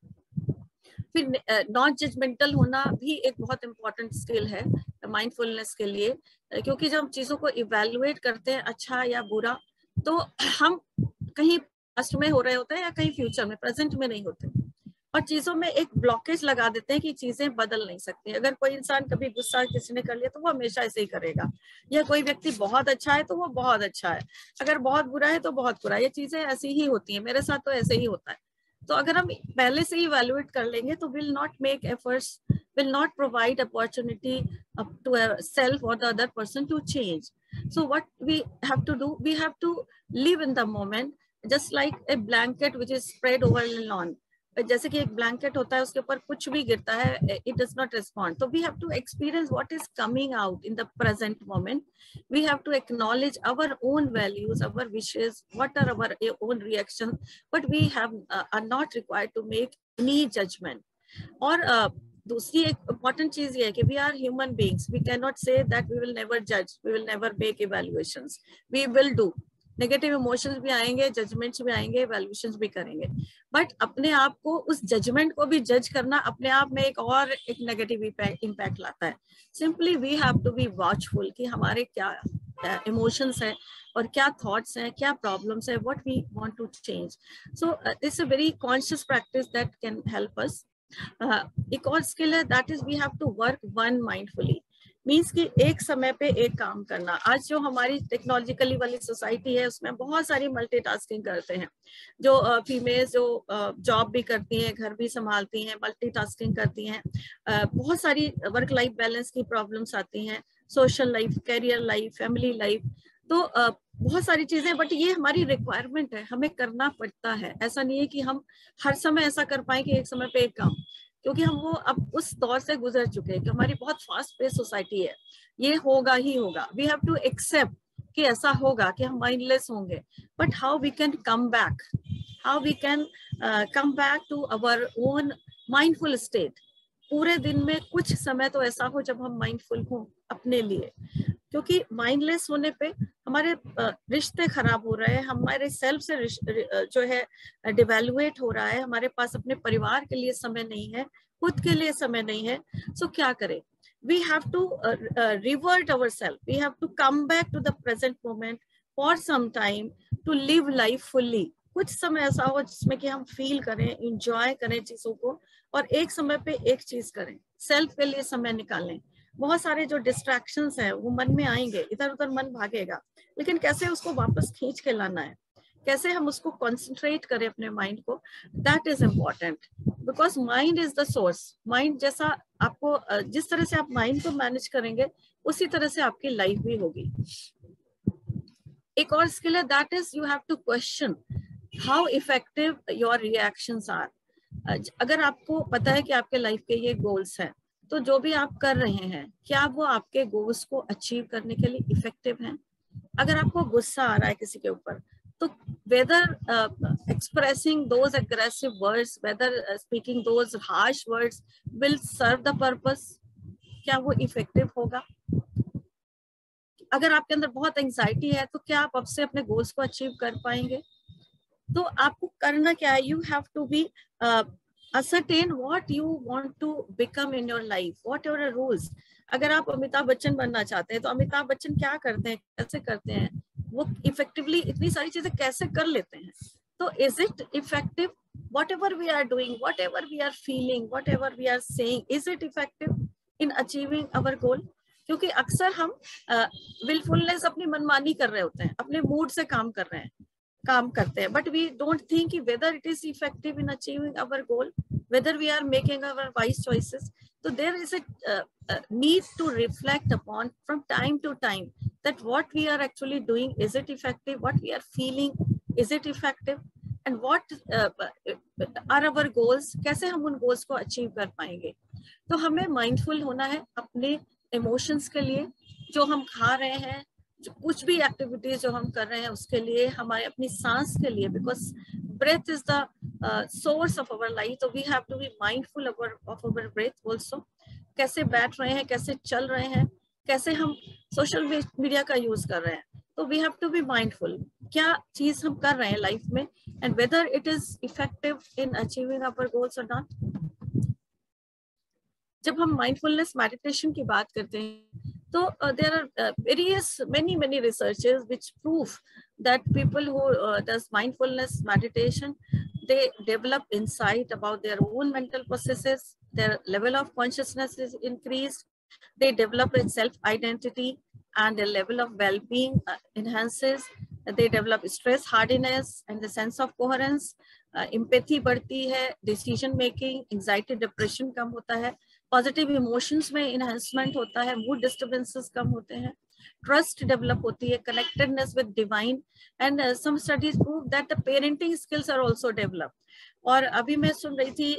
फिर नॉन जजमेंटल होना भी एक बहुत इंपॉर्टेंट स्किल है माइंडफुलनेस के लिए, क्योंकि जब हम चीजों को इवेल्युएट करते हैं अच्छा या बुरा, तो हम कहीं पास्ट में हो रहे होते हैं या कहीं फ्यूचर में, प्रेजेंट में नहीं होते, और चीजों में एक ब्लॉकेज लगा देते हैं कि चीजें बदल नहीं सकती। अगर कोई इंसान कभी गुस्सा किसी ने कर लिया तो वो हमेशा ऐसे ही करेगा, या कोई व्यक्ति बहुत अच्छा है तो वो बहुत अच्छा है, अगर बहुत बुरा है तो बहुत बुरा है। ये चीजें ऐसी ही होती हैं, मेरे साथ तो ऐसे ही होता है। तो अगर हम पहले से ही इवैल्यूएट कर लेंगे तो will not make efforts, will not provide opportunity up to a self or the other person to change. So what we have to do, we have to live in the moment, just like a blanket which is spread over a lawn. जैसे कि एक ब्लैंकेट होता है, उसके ऊपर कुछ भी गिरता है, it does not respond. So we have to experience what is coming out in the present moment. We have to acknowledge our own values, our wishes, what are our own reactions, but we have uh, are not required to make any judgment. और uh, दूसरी एक इम्पॉर्टेंट चीज ये है कि we are human beings, we can not say that we will never जज, we will never make evaluations, we will do. Negative emotions भी आएंगे, जजमेंट्स भी आएंगे, इवैल्यूएशंस भी करेंगे, बट अपने आप को, उस जजमेंट को भी जज करना अपने आप में एक और एक नेगेटिव इम्पैक्ट लाता है। Simply we have to be watchful कि हमारे क्या इमोशंस है और क्या थॉट्स हैं, क्या प्रॉब्लम्स है, what we want to change. So it's a very conscious practice that can help us. Uh, एक और स्किल है that is we have to work one mindfully, means कि एक समय पे एक काम करना। आज जो हमारी टेक्नोलॉजिकली वाली सोसाइटी है उसमें बहुत सारी मल्टीटास्किंग करते हैं, जो फीमेल्स uh, जो जॉब uh, भी करती हैं, घर भी संभालती हैं, मल्टीटास्किंग करती हैं, uh, बहुत सारी वर्क लाइफ बैलेंस की प्रॉब्लम्स आती हैं, social life, career life, family life, तो uh, बहुत सारी चीजें, बट ये हमारी रिक्वायरमेंट है, हमें करना पड़ता है। ऐसा नहीं है कि हम हर समय ऐसा कर पाए कि एक समय पे एक काम, क्योंकि हम वो अब उस दौर से गुजर चुके हैं कि हमारी बहुत फास्ट पेस सोसाइटी है, ये होगा ही होगा। वी हैव टू एक्सेप्ट कि ऐसा होगा कि हम माइंडलेस होंगे, but how we can come back, how we can come back to our own mindful state. पूरे दिन में कुछ समय तो ऐसा हो जब हम माइंडफुल हों अपने लिए, क्योंकि माइंडलेस होने पे हमारे रिश्ते खराब हो रहे हैं, हमारे सेल्फ से जो है डिवेल्युएट हो रहा है, हमारे पास अपने परिवार के लिए समय नहीं है, खुद के लिए समय नहीं है। सो so, क्या करें? We have to uh, uh, revert ourselves. We have to come back to the present moment for some time to live life fully. कुछ समय ऐसा हो जिसमें कि हम फील करें, एंजॉय करें चीजों को, और एक समय पे एक चीज करें, सेल्फ के लिए समय निकालें। बहुत सारे जो डिस्ट्रैक्शंस हैं वो मन में आएंगे, इधर उधर मन भागेगा, लेकिन कैसे उसको वापस खींच के लाना है, कैसे हम उसको कंसंट्रेट करें अपने माइंड को, that is important, because mind is the source. Mind जैसा आपको, जिस तरह से आप माइंड को मैनेज करेंगे उसी तरह से आपकी लाइफ भी होगी। एक और स्किल है, that is you have to question how effective your reactions are. अगर आपको पता है कि आपके लाइफ के ये गोल्स हैं, तो जो भी आप कर रहे हैं क्या वो आपके गोल्स को अचीव करने के लिए इफेक्टिव हैं? अगर आपको गुस्सा आ रहा है किसी के ऊपर, तो whether uh, expressing those aggressive words, whether uh, speaking those harsh words will serve the purpose, क्या वो इफेक्टिव होगा? अगर आपके अंदर बहुत एंजाइटी है, तो क्या आप अब से अपने गोल्स को अचीव कर पाएंगे? तो आपको करना क्या है? You have to be ascertain what you want to become in your life, what are your rules. अगर आप अमिताभ बच्चन बनना चाहते हैं, तो अमिताभ बच्चन क्या करते हैं, कैसे करते हैं, वो इफेक्टिवली इतनी सारी चीजें कैसे कर लेते हैं? तो is it effective? Whatever we are doing, whatever we are feeling, whatever we are saying, is it effective in achieving our goal? क्योंकि अक्सर हम विलफुलनेस uh, अपनी मनमानी कर रहे होते हैं, अपने मूड से काम कर रहे हैं, काम करते हैं, but we don't think whether it is effective in achieving our goal, whether we are making our wise choices. So there is a uh, uh, need to reflect upon from time to time that what we are actually doing, is it effective? What we are feeling, is it effective? And what uh, are our goals? कैसे हम उन goals को achieve कर पाएंगे? तो हमें mindful होना है अपने emotions के लिए, जो हम खा रहे हैं, जो कुछ भी एक्टिविटीज जो हम कर रहे हैं उसके लिए, हमारे अपनी सांस के लिए, because breath is the uh, source of our life, so we have to be mindful of our, of our breath also. कैसे बैठ रहे हैं, कैसे चल रहे हैं, कैसे हम सोशल मीडिया का यूज कर रहे हैं, तो we have to be mindful क्या चीज हम कर रहे हैं लाइफ में, and whether it is effective in achieving our goals or not. जब हम mindfulness meditation की बात करते हैं, तो uh, there are uh, various many many researches which prove that people who uh, does mindfulness meditation, they develop insight about their own mental processes, their level of consciousness is increased, they develop a self identity, and their level of well-being uh, enhances, they develop stress hardiness and the sense of coherence, uh, empathy बढ़ती है, decision making, anxiety depression कम होता है, पॉजिटिव इमोशंस में इनहेंसमेंट होता है, मूड डिस्टर्बेंसेस कम होते हैं, ट्रस्ट डेवलप होती है, connectedness with divine, and some studies prove that the parenting skills are also develop. और अभी मैं सुन रही थी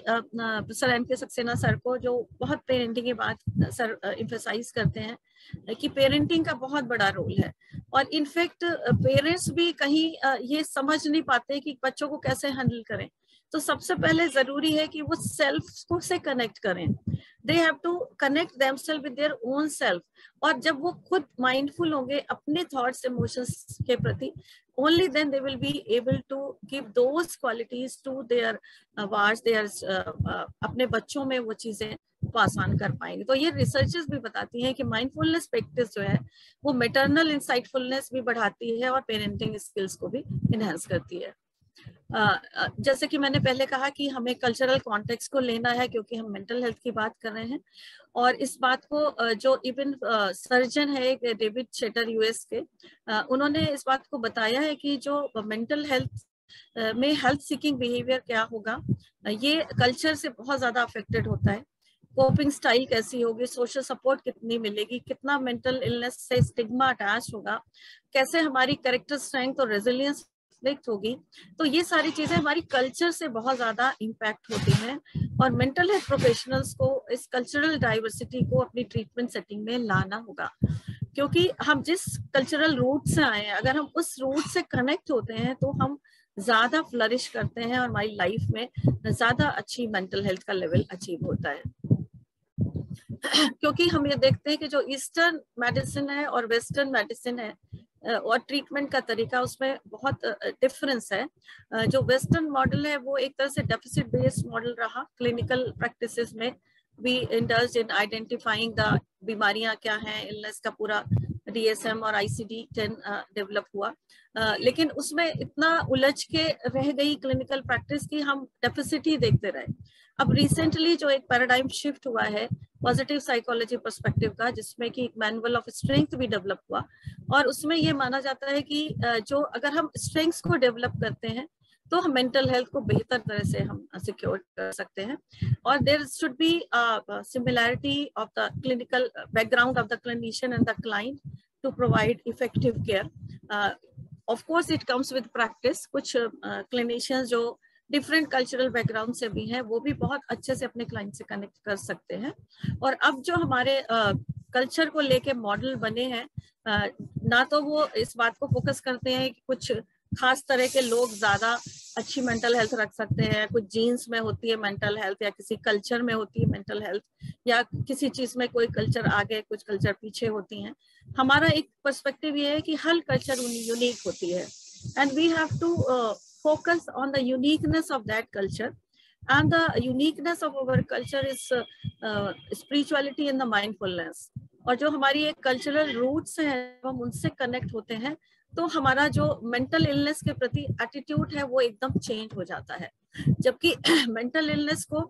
सर एम के सक्सेना सर को, जो बहुत पेरेंटिंग की बात सर एम्फसाइज करते हैं कि पेरेंटिंग का बहुत बड़ा रोल है, और इनफैक्ट पेरेंट्स भी कहीं uh, ये समझ नहीं पाते कि बच्चों को कैसे हैंडल करें। तो सबसे पहले जरूरी है कि वो सेल्फ को से कनेक्ट करें, they have to connect themself with their own self, और जब वो खुद माइंडफुल होंगे अपने थॉट्स इमोशंस के प्रति, only then they will be able to give those qualities to their uh, wards, their uh, uh, अपने बच्चों में वो चीजें पास ऑन कर पाएंगे। तो ये रिसर्चेस भी बताती हैं कि माइंडफुलनेस प्रैक्टिस जो है वो मैटरनल इंसाइटफुलनेस भी बढ़ाती है और पेरेंटिंग स्किल्स को भी इनहेंस करती है। Uh, uh, जैसे कि मैंने पहले कहा कि हमें कल्चरल कॉन्टेक्स्ट को लेना है, क्योंकि हम मेंटल हेल्थ की बात कर रहे हैं, और इस बात को uh, जो इवन सर्जन uh, है डेविड शेटर यूएस के, uh, उन्होंने इस बात को बताया है कि जो मेंटल हेल्थ uh, में हेल्थ सीकिंग बिहेवियर क्या होगा, uh, ये कल्चर से बहुत ज्यादा अफेक्टेड होता है। कोपिंग स्टाइल कैसी होगी, सोशल सपोर्ट कितनी मिलेगी, कितना मेंटल इलनेस से स्टिग्मा अटैच होगा, कैसे हमारी कैरेक्टर स्ट्रेंथ और रेजिलियंस होगी, तो ये सारी चीजें हमारी कल्चर से बहुत ज्यादा इम्पैक्ट होती हैं, और मेंटल हेल्थ प्रोफेशनल्स को इस कल्चरल डाइवर्सिटी को अपनी ट्रीटमेंट सेटिंग में लाना होगा। क्योंकि हम जिस कल्चरल रूट से आए हैं, अगर हम उस रूट से कनेक्ट होते हैं तो हम ज्यादा फ्लरिश करते हैं और हमारी लाइफ में ज्यादा अच्छी मेंटल हेल्थ का लेवल अचीव होता है। क्योंकि हम ये देखते हैं कि जो ईस्टर्न मेडिसिन है और वेस्टर्न मेडिसिन है और ट्रीटमेंट का तरीका, उसमें बहुत डिफरेंस है। जो वेस्टर्न मॉडल है वो एक तरह से डेफिसिट बेस्ड मॉडल रहा। क्लिनिकल प्रैक्टिसेस में we indulge in identifying the बीमारियां क्या हैं, इलनेस का पूरा डी एस एम और I C D ten develop हुआ, uh, लेकिन उसमें इतना उलझ के रह गई क्लिनिकल प्रैक्टिस की हम डेफिसिट ही देखते रहे। अब रिसेंटली जो एक पैराडाइम शिफ्ट हुआ है पॉजिटिव साइकोलॉजी पर्सपेक्टिव का, जिसमें कि एक मैनुअल ऑफ स्ट्रेंथ भी डेवलप हुआ, और उसमें ये माना जाता है कि जो अगर हम स्ट्रेंथ्स को डेवलप करते हैं तो हम मेंटल हेल्थ को बेहतर तरह से हम सिक्योर कर सकते हैं। और there should be similarity of the clinical background of the clinician and the client to provide effective care. Of course it comes with practice. कुछ क्लिनिशियंस uh, जो डिफरेंट कल्चरल बैकग्राउंड से भी हैं वो भी बहुत अच्छे से अपने क्लाइंट से कनेक्ट कर सकते हैं। और अब जो हमारे कल्चर uh, को लेके मॉडल बने हैं, uh, ना तो वो इस बात को फोकस करते हैं कि कुछ खास तरह के लोग ज्यादा अच्छी मेंटल हेल्थ रख सकते हैं, कुछ जीन्स में होती है मेंटल हेल्थ या किसी कल्चर में होती है मेंटल हेल्थ, या किसी चीज में कोई कल्चर आगे कुछ कल्चर पीछे होती हैं। हमारा एक पर्सपेक्टिव ये है कि हर कल्चर यूनिक होती है and we have to focus on the uniqueness of that culture, and the uniqueness of our culture is uh, uh, spirituality and the mindfulness। और जो हमारी एक कल्चरल रूट्स हैं हम उनसे कनेक्ट होते हैं तो हमारा जो मेंटल इलनेस के प्रति एटीट्यूड है वो एकदम चेंज हो जाता है। जबकि मेंटल इलनेस को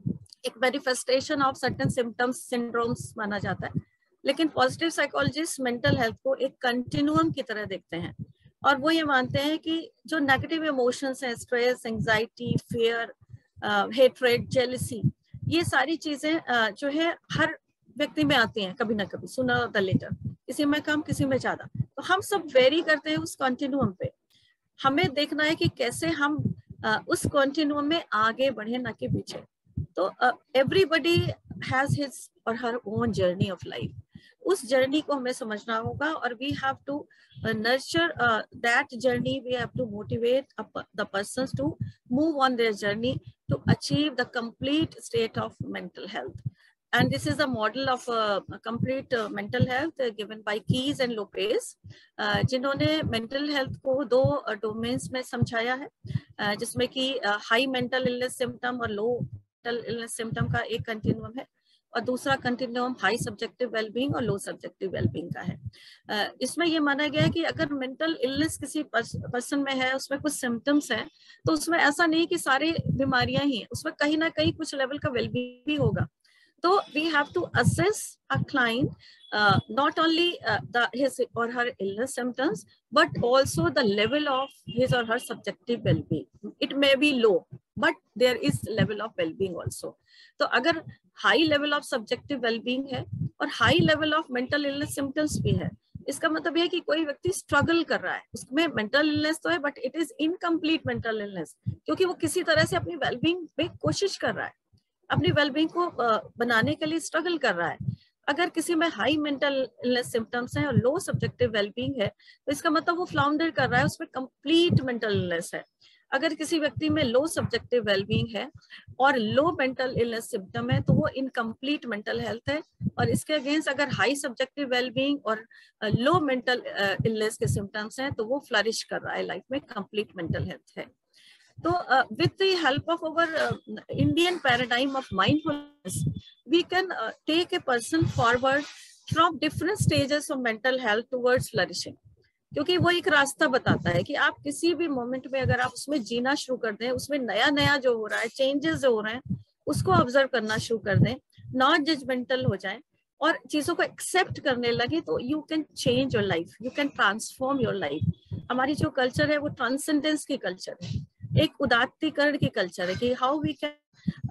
एक manifestation of certain symptoms syndromes माना जाता है, लेकिन पॉजिटिव साइकोलॉजिस्ट मेंटल हेल्थ को एक कंटिन्यूम की तरह देखते हैं और वो ये मानते हैं कि जो नेगेटिव इमोशंस हैं, stress, anxiety, fear, hatred, jealousy, ये सारी चीजें uh, जो है हर व्यक्ति में आती हैं कभी ना कभी, सूनर द लेटर, किसी में कम किसी में ज्यादा। तो हम सब वेरी करते हैं उस कॉन्टिन्यूम पे। हमें देखना है कि कैसे हम uh, उस कॉन्टिन्यूम में आगे बढ़े, ना कि पीछे। तो everybody has his or her own journey of life. उस जर्नी को हमें समझना होगा और we have to nurture that journey. We have to motivate the persons to move on their journey to achieve the complete state of mental health. And this is a model of uh, complete uh, mental health uh, given by Keys and Lopez, uh, जिन्होंने mental health को दो uh, domains में समझाया है, uh, जिसमें कि uh, high mental illness symptom और low mental illness symptom का एक continuum है और दूसरा continuum high subjective well-being और low subjective well-being का है। uh, इसमें ये माना गया है कि अगर mental illness किसी person में है, उसमें कुछ symptoms हैं, तो उसमें ऐसा नहीं कि सारी बीमारियां ही हैं, उसमें कहीं ना कहीं कुछ level का well-being भी होगा। So we have to assess a client uh, not only uh, the his or her illness symptoms, but also the level of his or her subjective well-being. It may be low, but there is level of well-being also. तो अगर high level of subjective well-being है और high level of mental illness symptoms भी है, इसका मतलब ये है कि कोई व्यक्ति स्ट्रगल कर रहा है, उसमें मेंटल इलनेस तो है but it is incomplete mental illness, क्योंकि वो किसी तरह से अपनी वेलबींग पे कोशिश कर रहा है, अपनी वेलबींग को बनाने के लिए स्ट्रगल कर रहा है। अगर किसी में हाई मेंटल इलनेस सिम्टम्स हैं और लो सब्जेक्टिव वेलबींग है, तो इसका मतलब वो फ्लाउंडर कर रहा है, उसमें कंप्लीट मेंटल इलनेस है। अगर किसी व्यक्ति में लो सब्जेक्टिव वेलबींग है और लो मेंटल इलनेस सिम्टम है, तो वो इनकम्प्लीट मेंटल हेल्थ है। और इसके अगेंस्ट अगर हाई सब्जेक्टिव वेलबींग और लो मेंटल इलनेस के सिम्टम्स हैं, तो वो फ्लरिश कर रहा है, लाइफ में कंप्लीट मेंटल हेल्थ है। So uh, with the help of our uh, Indian paradigm of mindfulness, we can uh, take a person forward from different stages of mental health towards flourishing. क्योंकि वो एक रास्ता बताता है कि आप किसी भी मोमेंट में अगर आप उसमें जीना शुरू कर दें, उसमें नया नया जो हो रहा है, चेंजेस जो हो रहे हैं, उसको ऑब्जर्व करना शुरू कर दें, नॉट जजमेंटल हो जाएं और चीजों को एक्सेप्ट करने लगे, तो you can change your life, you can transform your life. हमारी जो कल्चर है वो ट्रांसेंडेंस की कल्चर है, एक उदात्तीकरण की कल्चर है कि how we can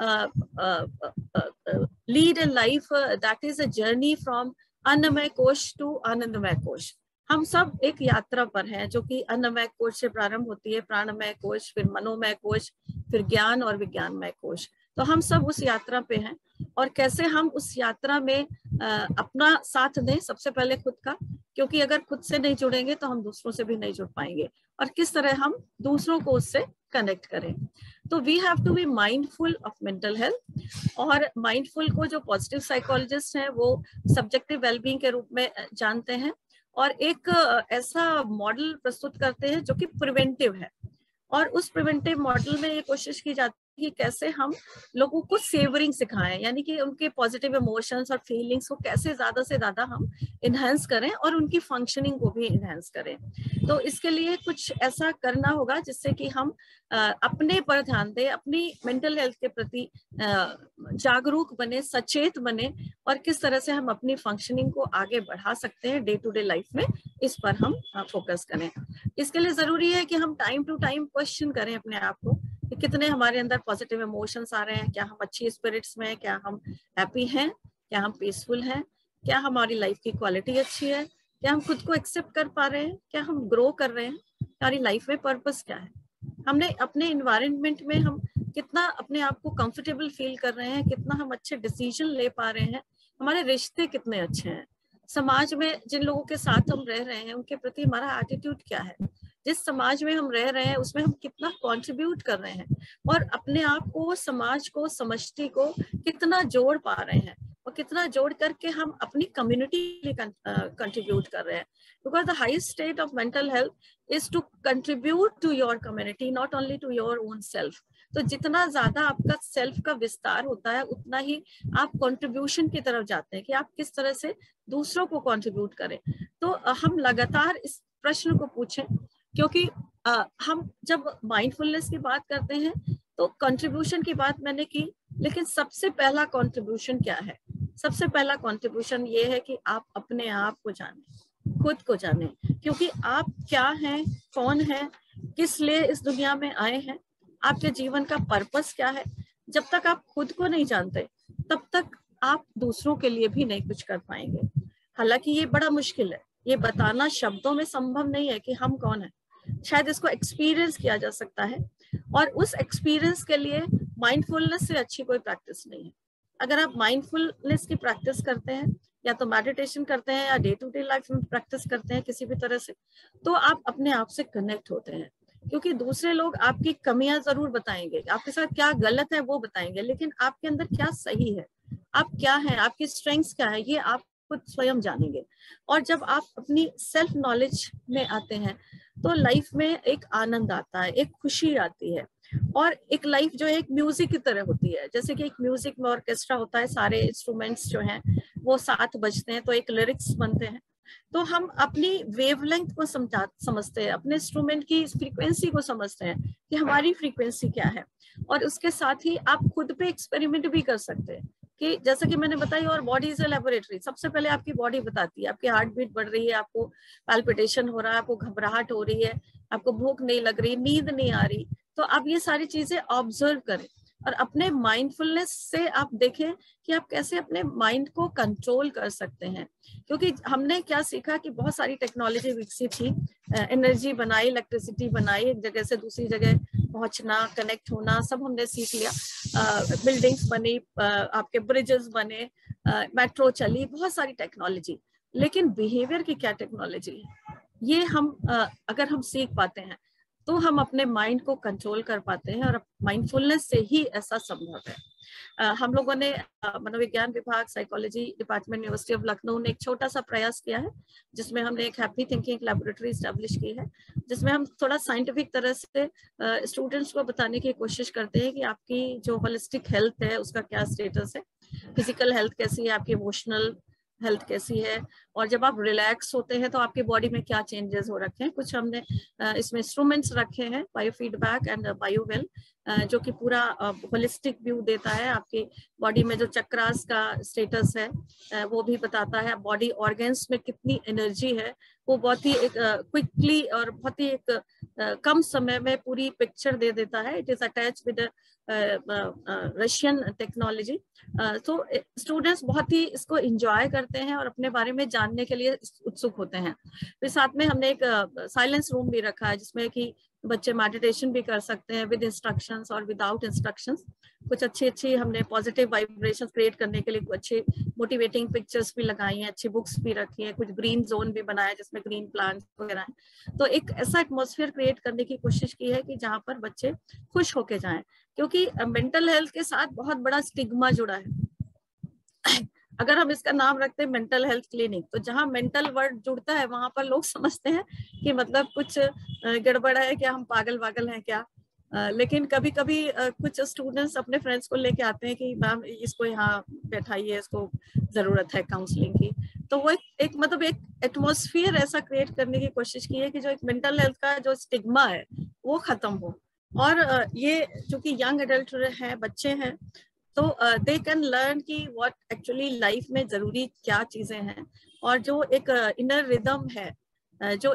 lead a life that is a journey from annamaya kosha to आनंदमय कोश। हम सब एक यात्रा पर हैं जो कि अन्नमय कोश से प्रारंभ होती है, प्राणमय कोश, फिर मनोमय कोश, फिर ज्ञान और विज्ञानमय कोश। तो हम सब उस यात्रा पे हैं और कैसे हम उस यात्रा में अपना साथ दें, सबसे पहले खुद का, क्योंकि अगर खुद से नहीं जुड़ेंगे तो हम दूसरों से भी नहीं जुड़ पाएंगे, और किस तरह हम दूसरों को उससे कनेक्ट करें। तो we have to be mindful of mental health. और माइंडफुल को जो पॉजिटिव साइकोलॉजिस्ट हैं वो सब्जेक्टिव वेलबींग के रूप में जानते हैं, और एक ऐसा मॉडल प्रस्तुत करते हैं जो कि प्रिवेंटिव है। और उस प्रिवेंटिव मॉडल में ये कोशिश की जाती है कि कैसे हम लोगों को सेवरिंग सिखाएं, यानी कि उनके पॉजिटिव इमोशंस और फीलिंग्स को कैसे ज्यादा से ज्यादा हम इनहेंस करें और उनकी फंक्शनिंग को भी इनहेंस करें। तो इसके लिए कुछ ऐसा करना होगा जिससे कि हम अपने पर ध्यान दें, अपनी मेंटल हेल्थ के प्रति जागरूक बने, सचेत बने, और किस तरह से हम अपनी फंक्शनिंग को आगे बढ़ा सकते हैं डे टू डे लाइफ में, इस पर हम फोकस करें। इसके लिए जरूरी है कि हम टाइम टू टाइम क्वेश्चन करें अपने आप को कि कितने हमारे अंदर पॉजिटिव इमोशंस आ रहे हैं, क्या हम अच्छी स्पिरिट्स में हैं, क्या हम हैप्पी हैं, क्या हम पीसफुल हैं, क्या हमारी लाइफ की क्वालिटी अच्छी है, क्या हम खुद को एक्सेप्ट कर पा रहे हैं, क्या हम ग्रो कर रहे हैं, हमारी लाइफ में पर्पस क्या है, हमने अपने इन्वायरमेंट में हम कितना अपने आप को कंफर्टेबल फील कर रहे हैं, कितना हम अच्छे डिसीजन ले पा रहे हैं, हमारे रिश्ते कितने अच्छे हैं, समाज में जिन लोगों के साथ हम रह रहे हैं उनके प्रति हमारा एटीट्यूड क्या है, जिस समाज में हम रह रहे हैं उसमें हम कितना कंट्रीब्यूट कर रहे हैं, और अपने आप को, समाज को, समष्टि को कितना जोड़ पा रहे हैं, और कितना जोड़ करके हम अपनी कम्युनिटी में कंट्रीब्यूट कर रहे हैं। Because the highest state of mental health is to contribute to your community, not only to your own self. तो जितना ज्यादा आपका सेल्फ का विस्तार होता है उतना ही आप कंट्रीब्यूशन की तरफ जाते हैं कि आप किस तरह से दूसरों को कंट्रीब्यूट करें। तो हम लगातार इस प्रश्न को पूछें, क्योंकि आ, हम जब माइंडफुलनेस की बात करते हैं तो कंट्रीब्यूशन की बात मैंने की, लेकिन सबसे पहला कंट्रीब्यूशन क्या है? सबसे पहला कंट्रीब्यूशन ये है कि आप अपने आप को जानें, खुद को जानें, क्योंकि आप क्या हैं, कौन हैं, किस लिए इस दुनिया में आए हैं, आपके जीवन का पर्पस क्या है। जब तक आप खुद को नहीं जानते तब तक आप दूसरों के लिए भी नहीं कुछ कर पाएंगे। हालांकि ये बड़ा मुश्किल है, ये बताना शब्दों में संभव नहीं है कि हम कौन है, शायद इसको एक्सपीरियंस किया जा सकता है, और उस एक्सपीरियंस के लिए माइंडफुलनेस से अच्छी कोई प्रैक्टिस नहीं है। अगर आप माइंडफुलनेस की प्रैक्टिस करते हैं, या तो मेडिटेशन करते हैं या डे टू डे लाइफ में प्रैक्टिस करते हैं किसी भी तरह से, तो आप अपने आप से कनेक्ट होते हैं। क्योंकि दूसरे लोग आपकी कमियां जरूर बताएंगे, आपके साथ क्या गलत है वो बताएंगे, लेकिन आपके अंदर क्या सही है, आप क्या हैं, आपकी स्ट्रेंथ्स क्या है, ये आप खुद स्वयं जानेंगे। और जब आप अपनी सेल्फ नॉलेज में आते हैं तो लाइफ में एक आनंद आता है, एक खुशी आती है, और एक लाइफ जो है एक म्यूजिक की तरह होती है। जैसे कि एक म्यूजिक में ऑर्केस्ट्रा होता है, सारे इंस्ट्रूमेंट्स जो हैं वो साथ बजते हैं तो एक लिरिक्स बनते हैं। तो हम अपनी वेवलेंथ को समझा समझते हैं, अपने इंस्ट्रूमेंट की फ्रीक्वेंसी को समझते हैं कि हमारी फ्रीक्वेंसी क्या है, और उसके साथ ही आप खुद पे एक्सपेरिमेंट भी कर सकते हैं कि जैसा कि मैंने बताई, और बॉडी इज अ लेबोरेटरी। सबसे पहले आपकी बॉडी बताती है, आपकी हार्ट बीट बढ़ रही है, आपको पैल्पिटेशन हो रहा है, आपको घबराहट हो रही है, आपको भूख नहीं लग रही, नींद नहीं आ रही, तो आप ये सारी चीजें ऑब्जर्व करें और अपने माइंडफुलनेस से आप देखें कि आप कैसे अपने माइंड को कंट्रोल कर सकते हैं। क्योंकि हमने क्या सीखा कि बहुत सारी टेक्नोलॉजी विकसित थी, एनर्जी बनाई, इलेक्ट्रिसिटी बनाई, एक जगह से दूसरी जगह पहुंचना, कनेक्ट होना, सब हमने सीख लिया। बिल्डिंग्स बनी, आ, आपके ब्रिजेस बने, मेट्रो चली, बहुत सारी टेक्नोलॉजी, लेकिन बिहेवियर की क्या टेक्नोलॉजी है, ये हम आ, अगर हम सीख पाते हैं तो हम अपने माइंड को कंट्रोल कर पाते हैं, और माइंडफुलनेस से ही ऐसा संभव है। uh, हम लोगों ने मनोविज्ञान विभाग, psychology department, university of Lucknow ने एक छोटा सा प्रयास किया है जिसमें हमने एक हैप्पी थिंकिंग लैबोरेटरी एस्टेब्लिश की है, जिसमें हम थोड़ा साइंटिफिक तरह से स्टूडेंट्स uh, को बताने की कोशिश करते हैं कि आपकी जो होलिस्टिक हेल्थ है उसका क्या स्टेटस है, फिजिकल हेल्थ कैसी है, आपकी इमोशनल हेल्थ कैसी है, और जब आप रिलैक्स होते हैं तो आपकी बॉडी में क्या चेंजेस हो रखे हैं। कुछ हमने इसमें इंस्ट्रूमेंट्स रखे हैं, बायो फीडबैक एंड बायोवेल, जो कि पूरा होलिस्टिक व्यू देता है, आपकी बॉडी में जो चक्रास का स्टेटस है वो भी बताता है, बॉडी ऑर्गन्स में कितनी एनर्जी है, वो बहुत ही एक क्विकली और बहुत ही एक कम समय में पूरी पिक्चर दे देता है। It is attach with Russian technology. तो स्टूडेंट्स बहुत ही इसको एंजॉय करते हैं और अपने बारे में जानने के लिए उत्सुक होते हैं। फिर साथ में हमने एक साइलेंस रूम भी रखा है जिसमें कि बच्चे मेडिटेशन भी कर सकते हैं विद इंस्ट्रक्शंस और विदाउट इंस्ट्रक्शंस। कुछ अच्छी अच्छी हमने पॉजिटिव वाइब्रेशन क्रिएट करने के लिए कुछ अच्छे मोटिवेटिंग पिक्चर्स भी लगाई हैं, अच्छी बुक्स भी रखी हैं, कुछ ग्रीन जोन भी बनाया जिसमें ग्रीन प्लांट्स वगैरह हैं। तो एक ऐसा एटमॉस्फेयर क्रिएट करने की कोशिश की है कि जहाँ पर बच्चे खुश होके जाएं, क्योंकि मेंटल हेल्थ के साथ बहुत बड़ा स्टिग्मा जुड़ा है। अगर हम इसका नाम रखते हैं मेंटल हेल्थ क्लिनिक, तो जहाँ मेंटल वर्ड जुड़ता है वहां पर लोग समझते हैं कि मतलब कुछ गड़बड़ है क्या, हम पागल वागल हैं क्या। Uh, लेकिन कभी कभी uh, कुछ स्टूडेंट्स अपने फ्रेंड्स को लेके आते हैं कि मैम इसको यहाँ बैठाइए, इसको जरूरत है काउंसलिंग की। तो वो एक, एक मतलब एक एटमॉस्फेयर ऐसा क्रिएट करने की कोशिश की है कि जो एक मेंटल हेल्थ का जो स्टिग्मा है वो खत्म हो। और uh, ये चूंकि यंग एडल्ट है, बच्चे हैं, तो दे कैन लर्न कि व्हाट एक्चुअली लाइफ में जरूरी क्या चीजें हैं, और जो एक इनर uh, रिदम है, uh, जो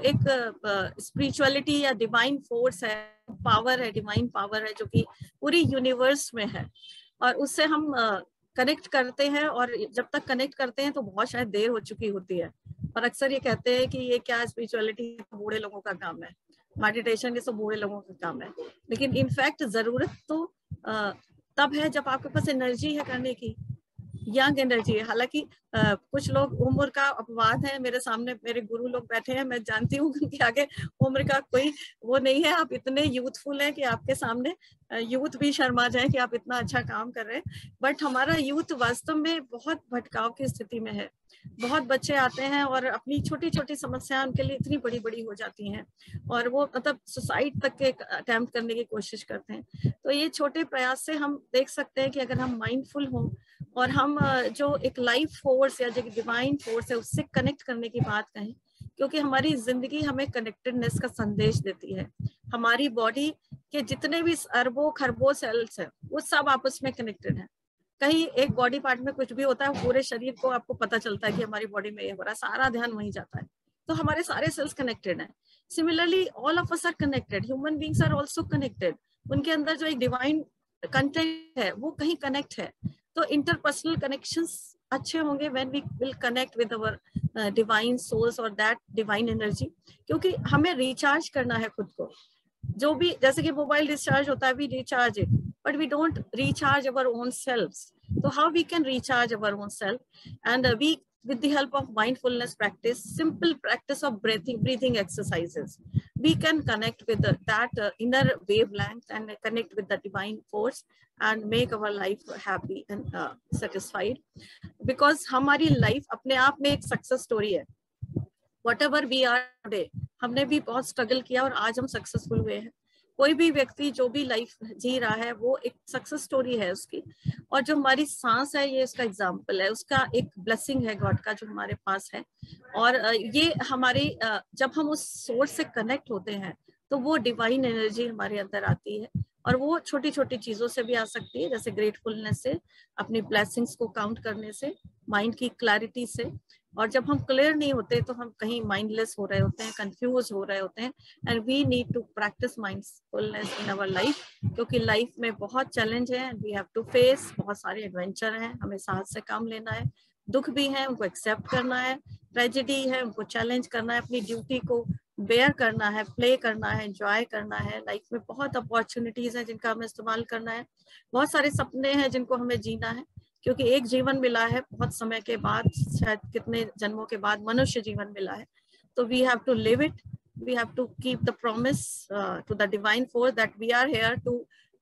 एक स्पिरिचुअलिटी uh, या डिवाइन फोर्स है, पावर है, डिवाइन पावर है जो कि पूरी यूनिवर्स में है, और उससे हम कनेक्ट uh, करते हैं। और जब तक कनेक्ट करते हैं तो बहुत शायद देर हो चुकी होती है। और अक्सर ये कहते हैं कि ये क्या स्पिरिचुअलिटी बूढ़े लोगों का काम है, मेडिटेशन ये सब बूढ़े लोगों का काम है। लेकिन इनफैक्ट जरूरत तो uh, तब है जब आपके पास एनर्जी है करने की, यंग एनर्जी है। हालांकि कुछ लोग उम्र का अपवाद है, मेरे सामने मेरे गुरु लोग बैठे हैं, मैं जानती हूँ कि आगे उम्र का कोई वो नहीं है, आप इतने यूथफुल हैं कि आपके सामने यूथ भी शर्मा जाए कि आप इतना अच्छा काम कर रहे हैं। बट हमारा यूथ वास्तव में बहुत भटकाव की स्थिति में है। बहुत बच्चे आते हैं और अपनी छोटी छोटी समस्याएं उनके लिए इतनी बड़ी बड़ी हो जाती हैं, और वो मतलब सुसाइड तक के अटेम्प्ट करने की कोशिश करते हैं। तो ये छोटे प्रयास से हम देख सकते हैं कि अगर हम माइंडफुल हों और हम जो एक लाइफ फोर्स या जो डिवाइन फोर्स है उससे कनेक्ट करने की बात कहें, क्योंकि हमारी जिंदगी हमें कनेक्टेडनेस का संदेश देती है। हमारी बॉडी के जितने भी अरबों खरबों सेल्स हैं वो सब आपस में कनेक्टेड है। कहीं एक बॉडी पार्ट में कुछ भी होता है, पूरे शरीर को आपको पता चलता है कि हमारी बॉडी में ये हो रहा है, सारा ध्यान वहीं जाता है। तो हमारे सारे सेल्स कनेक्टेड हैं। Similarly all of us are connected, human beings are also connected. उनके अंदर जो एक डिवाइन कंटेंट है वो कहीं कनेक्ट है। तो इंटरपर्सनल कनेक्शंस अच्छे होंगे when we will connect with our divine souls और दैट डिवाइन एनर्जी, क्योंकि हमें रिचार्ज करना है खुद को। जो भी जैसे कि मोबाइल डिस्चार्ज होता है, we recharge it, but we don't recharge our own selves. तो how we can recharge our own self? And we with the help of mindfulness practice, simple practice of breathing breathing exercises, we can connect with the, that uh, inner wavelength and connect with the divine force and make our life happy and uh, satisfied. Because हमारी life अपने आप में एक success story है। Whatever we are today, हमने भी बहुत struggle किया और आज हम successful हुए हैं। कोई भी व्यक्ति जो भी लाइफ जी रहा है वो एक सक्सेस स्टोरी है उसकी। और जो हमारी सांस है ये उसका एग्जाम्पल है, उसका एक ब्लेसिंग है गॉड का जो हमारे पास है। और ये हमारे जब हम उस सोर्स से कनेक्ट होते हैं तो वो डिवाइन एनर्जी हमारे अंदर आती है, और वो छोटी छोटी चीजों से भी आ सकती है, जैसे ग्रेटफुलनेस से, अपनी ब्लेसिंग्स को काउंट करने से, माइंड की क्लैरिटी से। और जब हम क्लियर नहीं होते तो हम कहीं माइंडलेस हो रहे होते हैं, कंफ्यूज हो रहे होते हैं। And we need to practice mindfulness in our life, क्योंकि लाइफ में बहुत चैलेंज है, वी हैव टू फेस, बहुत सारे एडवेंचर हैं, हमें साहस से काम लेना है। दुख भी है, उनको एक्सेप्ट करना है, ट्रेजेडी है, उनको चैलेंज करना है, अपनी ड्यूटी को बेयर करना है, प्ले करना है, एंजॉय करना है। लाइफ में बहुत अपॉर्चुनिटीज हैं जिनका हमें इस्तेमाल करना है, बहुत सारे सपने हैं जिनको हमें जीना है, क्योंकि एक जीवन मिला है, बहुत समय के बाद, शायद कितने जन्मों के बाद मनुष्य जीवन मिला है। तो we have to live it, we have to keep the promise to the divine force that we are here to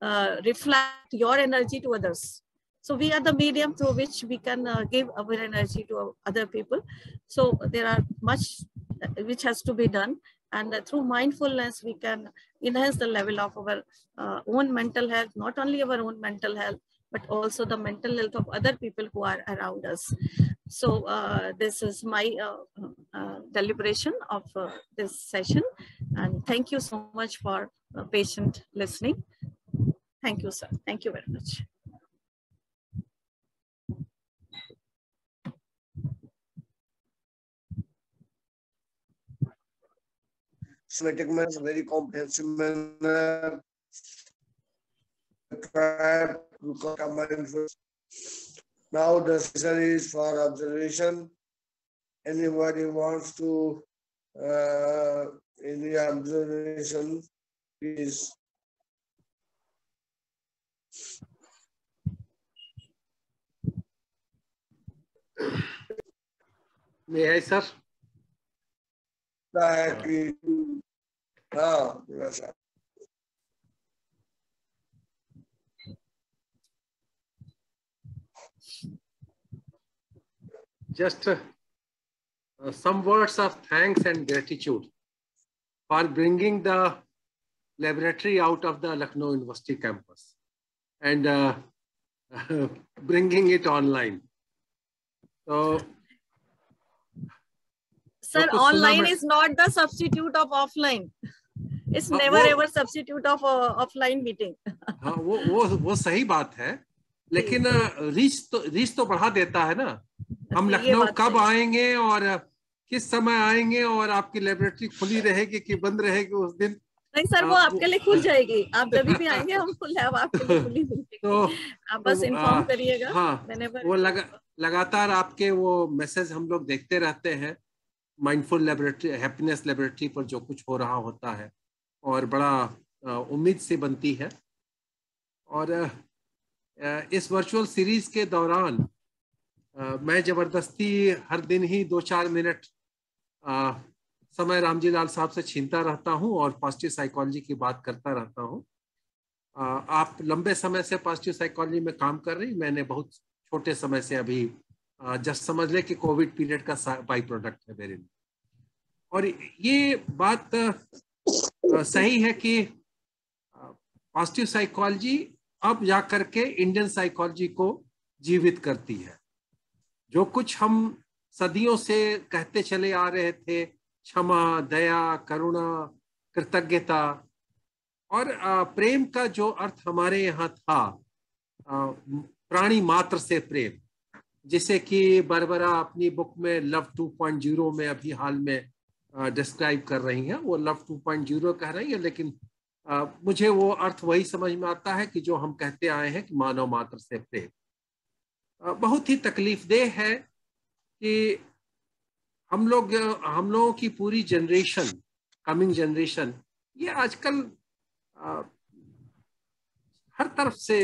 reflect your energy to others. So we are the medium through which we can uh, give our energy to other people. So there are much which has to be done, and uh, through mindfulness we can enhance the level of our uh, own mental health, not only our own mental health, but also the mental health of other people who are around us. So uh, this is my uh, uh, deliberation of uh, this session, and thank you so much for uh, patient listening. Thank you, sir. Thank you very much. Systematic manner, very comprehensive manner. Now the session is for observation. Anybody wants to uh, any observation, please. May I, sir? है कि हाँ वैसा Just uh, uh, some words of thanks and gratitude for bringing the laboratory out of the Lucknow University campus and uh, bringing it online. So, sir, online is not the substitute of offline. It's हाँ, never वो, ever substitute of uh, offline meeting. हाँ वो वो वो सही बात है, लेकिन रीच तो रीच तो बढ़ा देता है ना। हम लखनऊ कब आएंगे और किस समय आएंगे और आपकी लेबोरेटरी खुली रहेगी कि बंद रहेगी उस दिन? नहीं सर, वो आपके लिए खुल जाएगी। आप जब भी आएंगे हम लैब आपके लिए खुली मिलेगी। तो आप बस इन्फॉर्म करिएगा। हाँ, वो लगा, लगातार आपके वो मैसेज हम लोग देखते रहते हैं। माइंडफुल लेबोरेटरी, हैप्पीनेस लेबोरेटरी पर जो कुछ हो रहा होता है और बड़ा उम्मीद से बनती है। और इस वर्चुअल सीरीज के दौरान मैं जबरदस्ती हर दिन ही दो चार मिनट समय रामजी लाल साहब से छीनता रहता हूं और पॉजिटिव साइकोलॉजी की बात करता रहता हूं। आप लंबे समय से पॉजिटिव साइकोलॉजी में काम कर रही, मैंने बहुत छोटे समय से, अभी जस्ट समझ ले कि कोविड पीरियड का बाई प्रोडक्ट है मेरे लिए। और ये बात सही है कि पॉजिटिव साइकोलॉजी अब जा करके इंडियन साइकोलॉजी को जीवित करती है। जो कुछ हम सदियों से कहते चले आ रहे थे, क्षमा, दया, करुणा, कृतज्ञता और प्रेम का जो अर्थ हमारे यहाँ था, प्राणी मात्र से प्रेम, जिसे कि बारबरा अपनी बुक में लव टू पॉइंट ज़ीरो में अभी हाल में डिस्क्राइब कर रही हैं। वो लव टू पॉइंट ज़ीरो कह रही है, लेकिन आ, मुझे वो अर्थ वही समझ में आता है कि जो हम कहते आए हैं कि मानव मात्र से प्रेम। आ, बहुत ही तकलीफदेह है कि हम लोग हम लोगों की पूरी जनरेशन, कमिंग जनरेशन, ये आजकल आ, हर तरफ से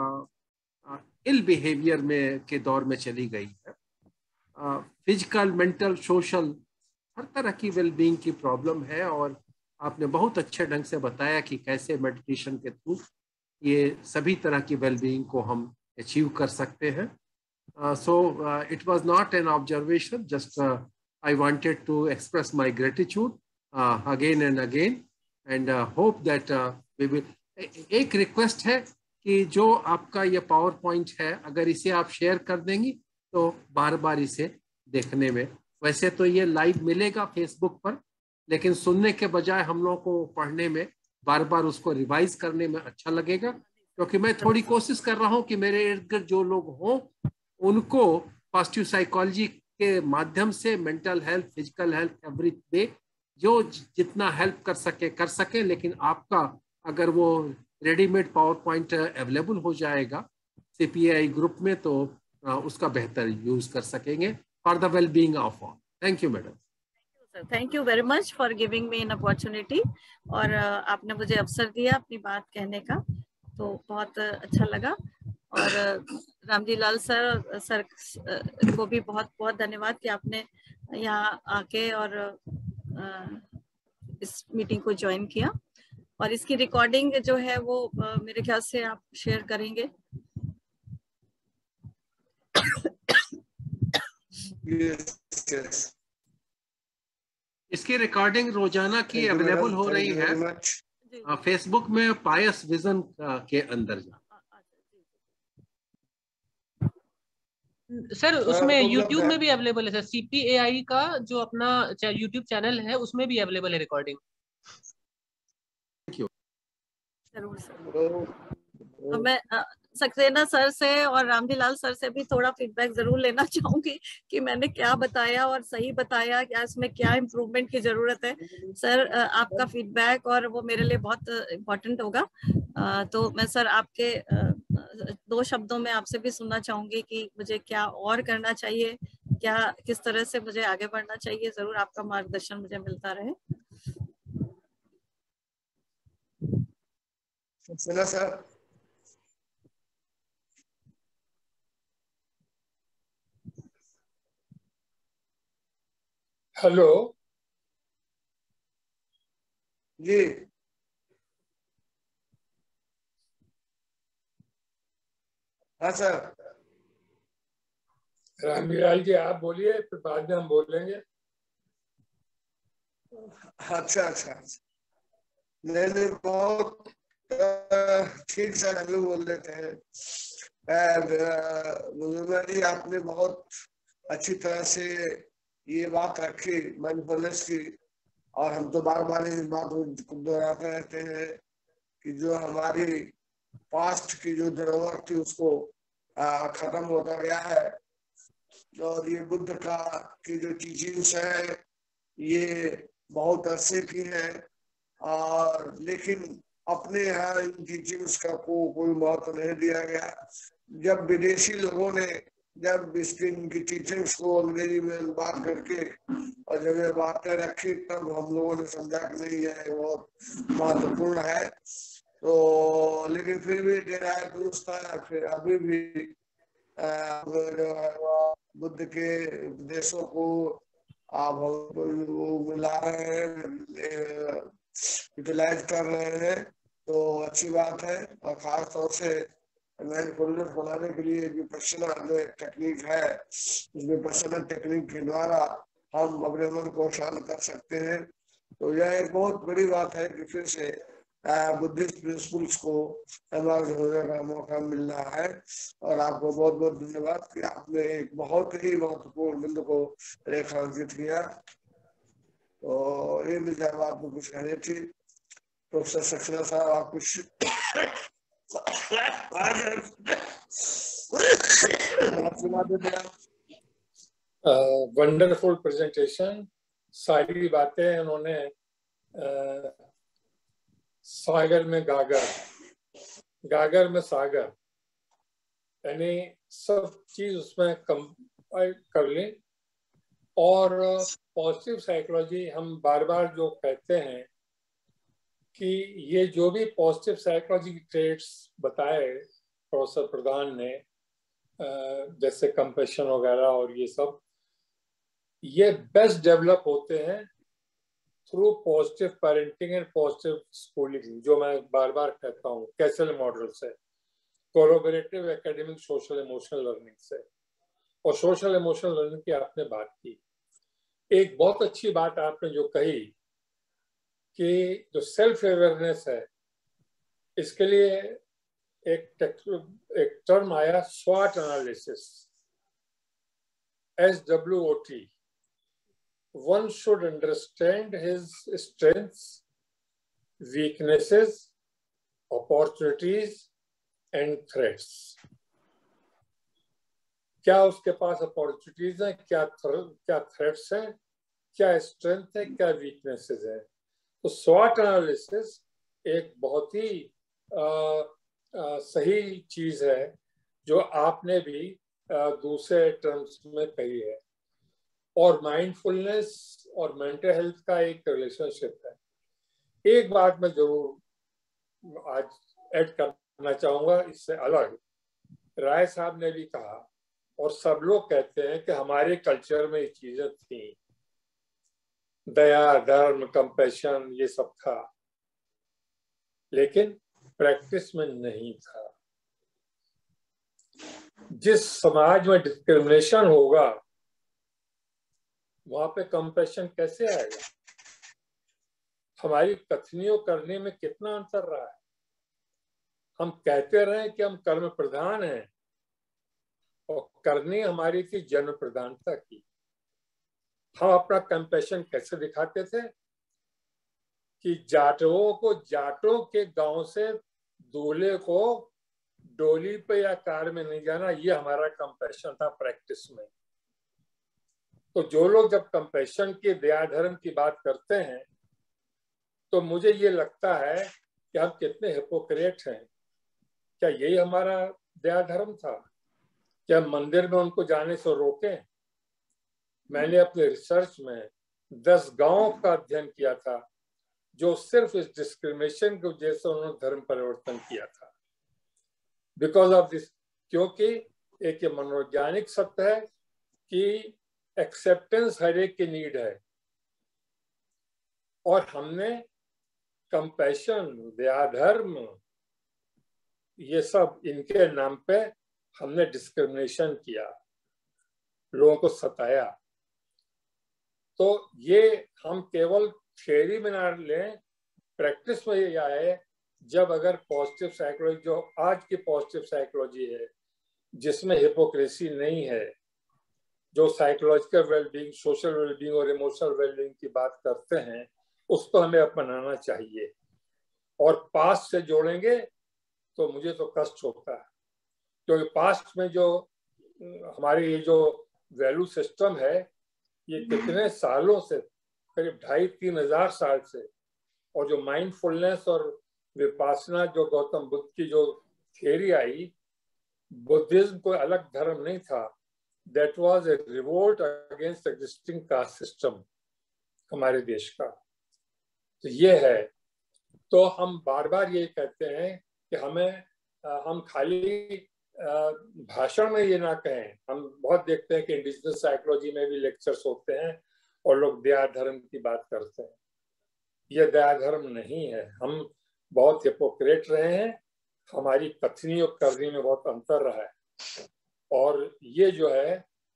इल बिहेवियर में के दौर में चली गई है। फिजिकल, मेंटल, सोशल, हर तरह की वेलबींग की प्रॉब्लम है। और आपने बहुत अच्छे ढंग से बताया कि कैसे मेडिटेशन के थ्रू ये सभी तरह की वेलबींग को हम अचीव कर सकते हैं। So it was not an observation, just I wanted to express my gratitude again and again and hope that we will. एक रिक्वेस्ट है कि जो आपका ये पावर पॉइंट है, अगर इसे आप शेयर कर देंगी तो बार बार इसे देखने में, वैसे तो ये लाइव मिलेगा फेसबुक पर, लेकिन सुनने के बजाय हम लोगों को पढ़ने में, बार बार उसको रिवाइज करने में अच्छा लगेगा। क्योंकि मैं थोड़ी कोशिश कर रहा हूँ कि मेरे इर्द गिर्द जो लोग हों उनको पॉजिटिव साइकोलॉजी के माध्यम से mental health, physical health, every day जो जितना हेल्प कर सके कर सके। लेकिन आपका अगर वो रेडीमेड पावर पॉइंट अवेलेबल हो जाएगा सीपीआई ग्रुप में, तो उसका बेहतर यूज कर सकेंगे for the well being of all. Thank you madam. Thank you very much for giving me an opportunity. और आपने मुझे अवसर दिया अपनी बात कहने का, तो बहुत अच्छा लगा। और रामजी लाल सर सर को भी बहुत बहुत धन्यवाद कि आपने यहाँ आके और इस मीटिंग को ज्वाइन किया। और इसकी रिकॉर्डिंग जो है वो मेरे ख्याल से आप शेयर करेंगे। yes, yes. इसकी रिकॉर्डिंग रोजाना की अवेलेबल हो रही है फेसबुक में पायस विजन के अंदर। सर उसमें यूट्यूब में भी अवेलेबल है सर, सीपीएआई का जो अपना यूट्यूब चैनल है उसमें भी अवेलेबल है रिकॉर्डिंग। Thank you. जरूर सर। मैं सक्सेना सर से और रामजी लाल सर से भी थोड़ा फीडबैक जरूर लेना चाहूंगी कि मैंने क्या बताया और सही बताया, क्या इसमें क्या इम्प्रूवमेंट की जरूरत है। सर आपका फीडबैक और वो मेरे लिए बहुत इम्पोर्टेंट होगा। तो मैं सर आपके दो शब्दों में आपसे भी सुनना चाहूंगी कि मुझे क्या और करना चाहिए, क्या किस तरह से मुझे आगे बढ़ना चाहिए। जरूर आपका मार्गदर्शन मुझे मिलता रहे। सक्सेना सर। हेलो जी। हाँ सर। रामलाल जी आप बोलिए, फिर बाद में हम बोलेंगे। अच्छा अच्छा अच्छा। नहीं नहीं, बहुत ठीक सर, हम लोग बोल लेते हैं। मुजुम्मा जी, आपने बहुत अच्छी तरह से ये बात रखी माइंडफुलनेस की, और हम तो बार बार इस बात को दोहराते रहते हैं कि जो हमारी पास्ट की जो धरोहर थी उसको आ, खत्म होता गया है। और ये बुद्ध का की जो टीचिंग्स है ये बहुत अरसे की है, और लेकिन अपने यहाँ इन टीचिंग्स का को, कोई महत्व नहीं दिया गया। जब विदेशी लोगों ने जब इसकी इनकी टीचिंग्स को अंग्रेजी में बात करके और जब ये बातें रखी, तब हम लोगों ने समझा कि नहीं है बहुत महत्वपूर्ण है। तो लेकिन फिर भी डेरा दुरुस्त है। फिर अभी भी जो है वो बुद्ध के उपदेशों को आप वो मिला रहे हैं, यूटिलाइज कर रहे हैं, तो अच्छी बात है। और खास तौर से माइंडफुलनेस बनाने के लिए विपश्यना जो एक टेक्निक है, उस विपश्यना टेक्निक के द्वारा हम अपने मन को शांत कर सकते हैं। तो यह एक बहुत बड़ी बात है कि फिर से बुद्धिस्ट प्रिंसिपल्स को एमर्ज होने का मौका मिल रहा है। और आपको बहुत बहुत धन्यवाद कि आपने एक बहुत ही महत्वपूर्ण बिंदु को रेखांकित किया। तो ये मुझे आपको कुछ कहनी थी। प्रोफेसर सक्सेना साहब, आप कुछ सुना देते हैं। वंडरफुल प्रेजेंटेशन, सारी बातें उन्होंने uh, सागर में गागर, गागर में सागर, यानी सब चीज उसमें कंपाइल कर ली। और पॉजिटिव साइकोलॉजी, हम बार बार जो कहते हैं कि ये जो भी पॉजिटिव साइकोलॉजी की ट्रेट्स बताए प्रोफेसर प्रधान ने, जैसे कंपैशन वगैरह और ये सब, ये बेस्ट डेवलप होते हैं through positive parenting and positive schooling, जो मैं बार बार कहता हूँ, कैसल मॉडल से, collaborative academic social emotional learning से। और सोशल इमोशनल लर्निंग की आपने बात की, एक बहुत अच्छी बात आपने जो कही कि जो सेल्फ अवेयरनेस है, इसके लिए एक एक टर्म आया, स्वॉट analysis, S W O T. One should understand his strengths, weaknesses, opportunities and threats. क्या उसके पास अपॉर्चुनिटीज हैं, क्या क्या थ्रेट्स हैं, क्या स्ट्रेंथ है, क्या वीकनेसेस है। तो स्वॉट एनालिसिस एक बहुत ही आ, आ, सही चीज है जो आपने भी आ, दूसरे टर्म्स में कही है। और माइंडफुलनेस और मेंटल हेल्थ का एक रिलेशनशिप है। एक बात मैं जरूर आज ऐड करना चाहूंगा, इससे अलग, राय साहब ने भी कहा और सब लोग कहते हैं कि हमारे कल्चर में ये चीजें थी, दया, धर्म, कंपैशन, ये सब था, लेकिन प्रैक्टिस में नहीं था। जिस समाज में डिस्क्रिमिनेशन होगा वहां पे कंपैशन कैसे आएगा? हमारी कथनियों करने में कितना अंतर रहा है। हम कहते रहे कि हम कर्म प्रधान हैं और करनी हमारी थी जन्म प्रधानता की। हम अपना कंपैशन कैसे दिखाते थे कि जाटों को, जाटों के गांव से दूल्हे को डोली पे या कार में नहीं जाना, ये हमारा कंपैशन था प्रैक्टिस में। तो जो लोग जब कंपैशन की, दया धर्म की बात करते हैं, तो मुझे ये लगता है कि हम कितने हिपोक्रेट हैं। क्या यही हमारा दया धर्म था? क्या मंदिर में उनको जाने से रोकें? मैंने अपने रिसर्च में दस गांवों का अध्ययन किया था जो सिर्फ इस डिस्क्रिमिनेशन की वजह से उन्होंने धर्म परिवर्तन किया था, बिकॉज ऑफ दिस। क्योंकि एक ये मनोवैज्ञानिक सत्य है कि एक्सेप्टेंस हर एक की नीड है, और हमने कंपैशन, दयाधर्म, ये सब इनके नाम पे हमने डिस्क्रिमिनेशन किया, लोगों को सताया। तो ये हम केवल थियरी में ना लें, प्रैक्टिस में ये आए जब अगर पॉजिटिव साइकोलॉजी, जो आज की पॉजिटिव साइकोलॉजी है जिसमें हिपोक्रेसी नहीं है, जो साइकोलॉजिकल वेलबींग, सोशल वेलबींग और इमोशनल वेलबींग की बात करते हैं, उसको हमें अपनाना चाहिए। और पास्ट से जोड़ेंगे तो मुझे तो कष्ट होता है, क्योंकि पास्ट में जो हमारी ये जो वैल्यू सिस्टम है, ये कितने सालों से, करीब ढाई तीन हजार साल से, और जो माइंडफुलनेस और विपासना, जो गौतम बुद्ध की जो थियरी आई, बुद्धिज्म कोई अलग धर्म नहीं था, that was a revolt against existing caste system हमारे देश का। तो ये है। तो हम बार बार ये कहते हैं कि हमें, हम खाली भाषण में ये ना कहें। हम बहुत देखते हैं कि इंडिजिनस साइकोलॉजी में भी लेक्चर्स होते हैं और लोग दया धर्म की बात करते हैं। ये दया धर्म नहीं है। हम बहुत हिपोक्रेट रहे हैं, हमारी कथनी और करनी में बहुत अंतर रहा है। और ये जो है,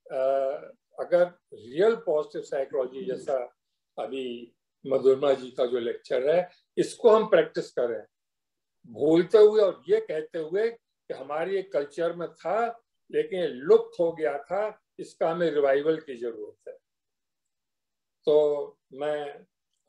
अगर रियल पॉजिटिव साइकोलॉजी जैसा अभी मधुरमा जी का जो लेक्चर है, इसको हम प्रैक्टिस करें, भूलते हुए और ये कहते हुए कि हमारी एक कल्चर में था लेकिन लुप्त हो गया था, इसका हमें रिवाइवल की जरूरत है। तो मैं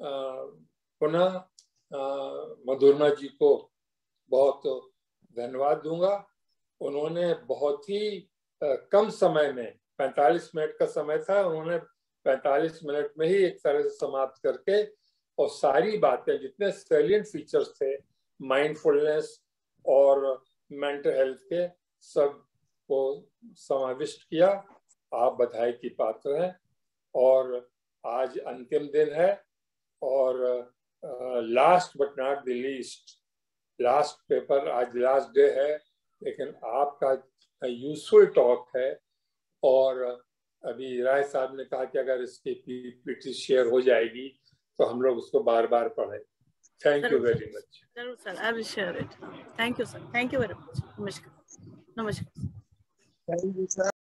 पुनः मधुरमा जी को बहुत धन्यवाद दूंगा। उन्होंने बहुत ही आ, कम समय में, पैंतालीस मिनट का समय था, उन्होंने पैंतालीस मिनट में ही एक तरह से समाप्त करके, और सारी बातें, जितने सैलिएंट फीचर्स थे माइंडफुलनेस और मेंटल हेल्थ के, सब को समाविष्ट किया। आप बधाई की पात्र हैं। और आज अंतिम दिन है, और last but not the least, last paper, आज लास्ट डे है, लेकिन आपका यूजफुल टॉक है। और अभी राय साहब ने कहा कि अगर इसकी पीपीटी शेयर हो जाएगी तो हम लोग उसको बार बार पढ़ें। Thank you very much. जरूर sir, I will share it. Thank you sir, thank you very much. नमस्कार। नमस्कार। Thank you sir.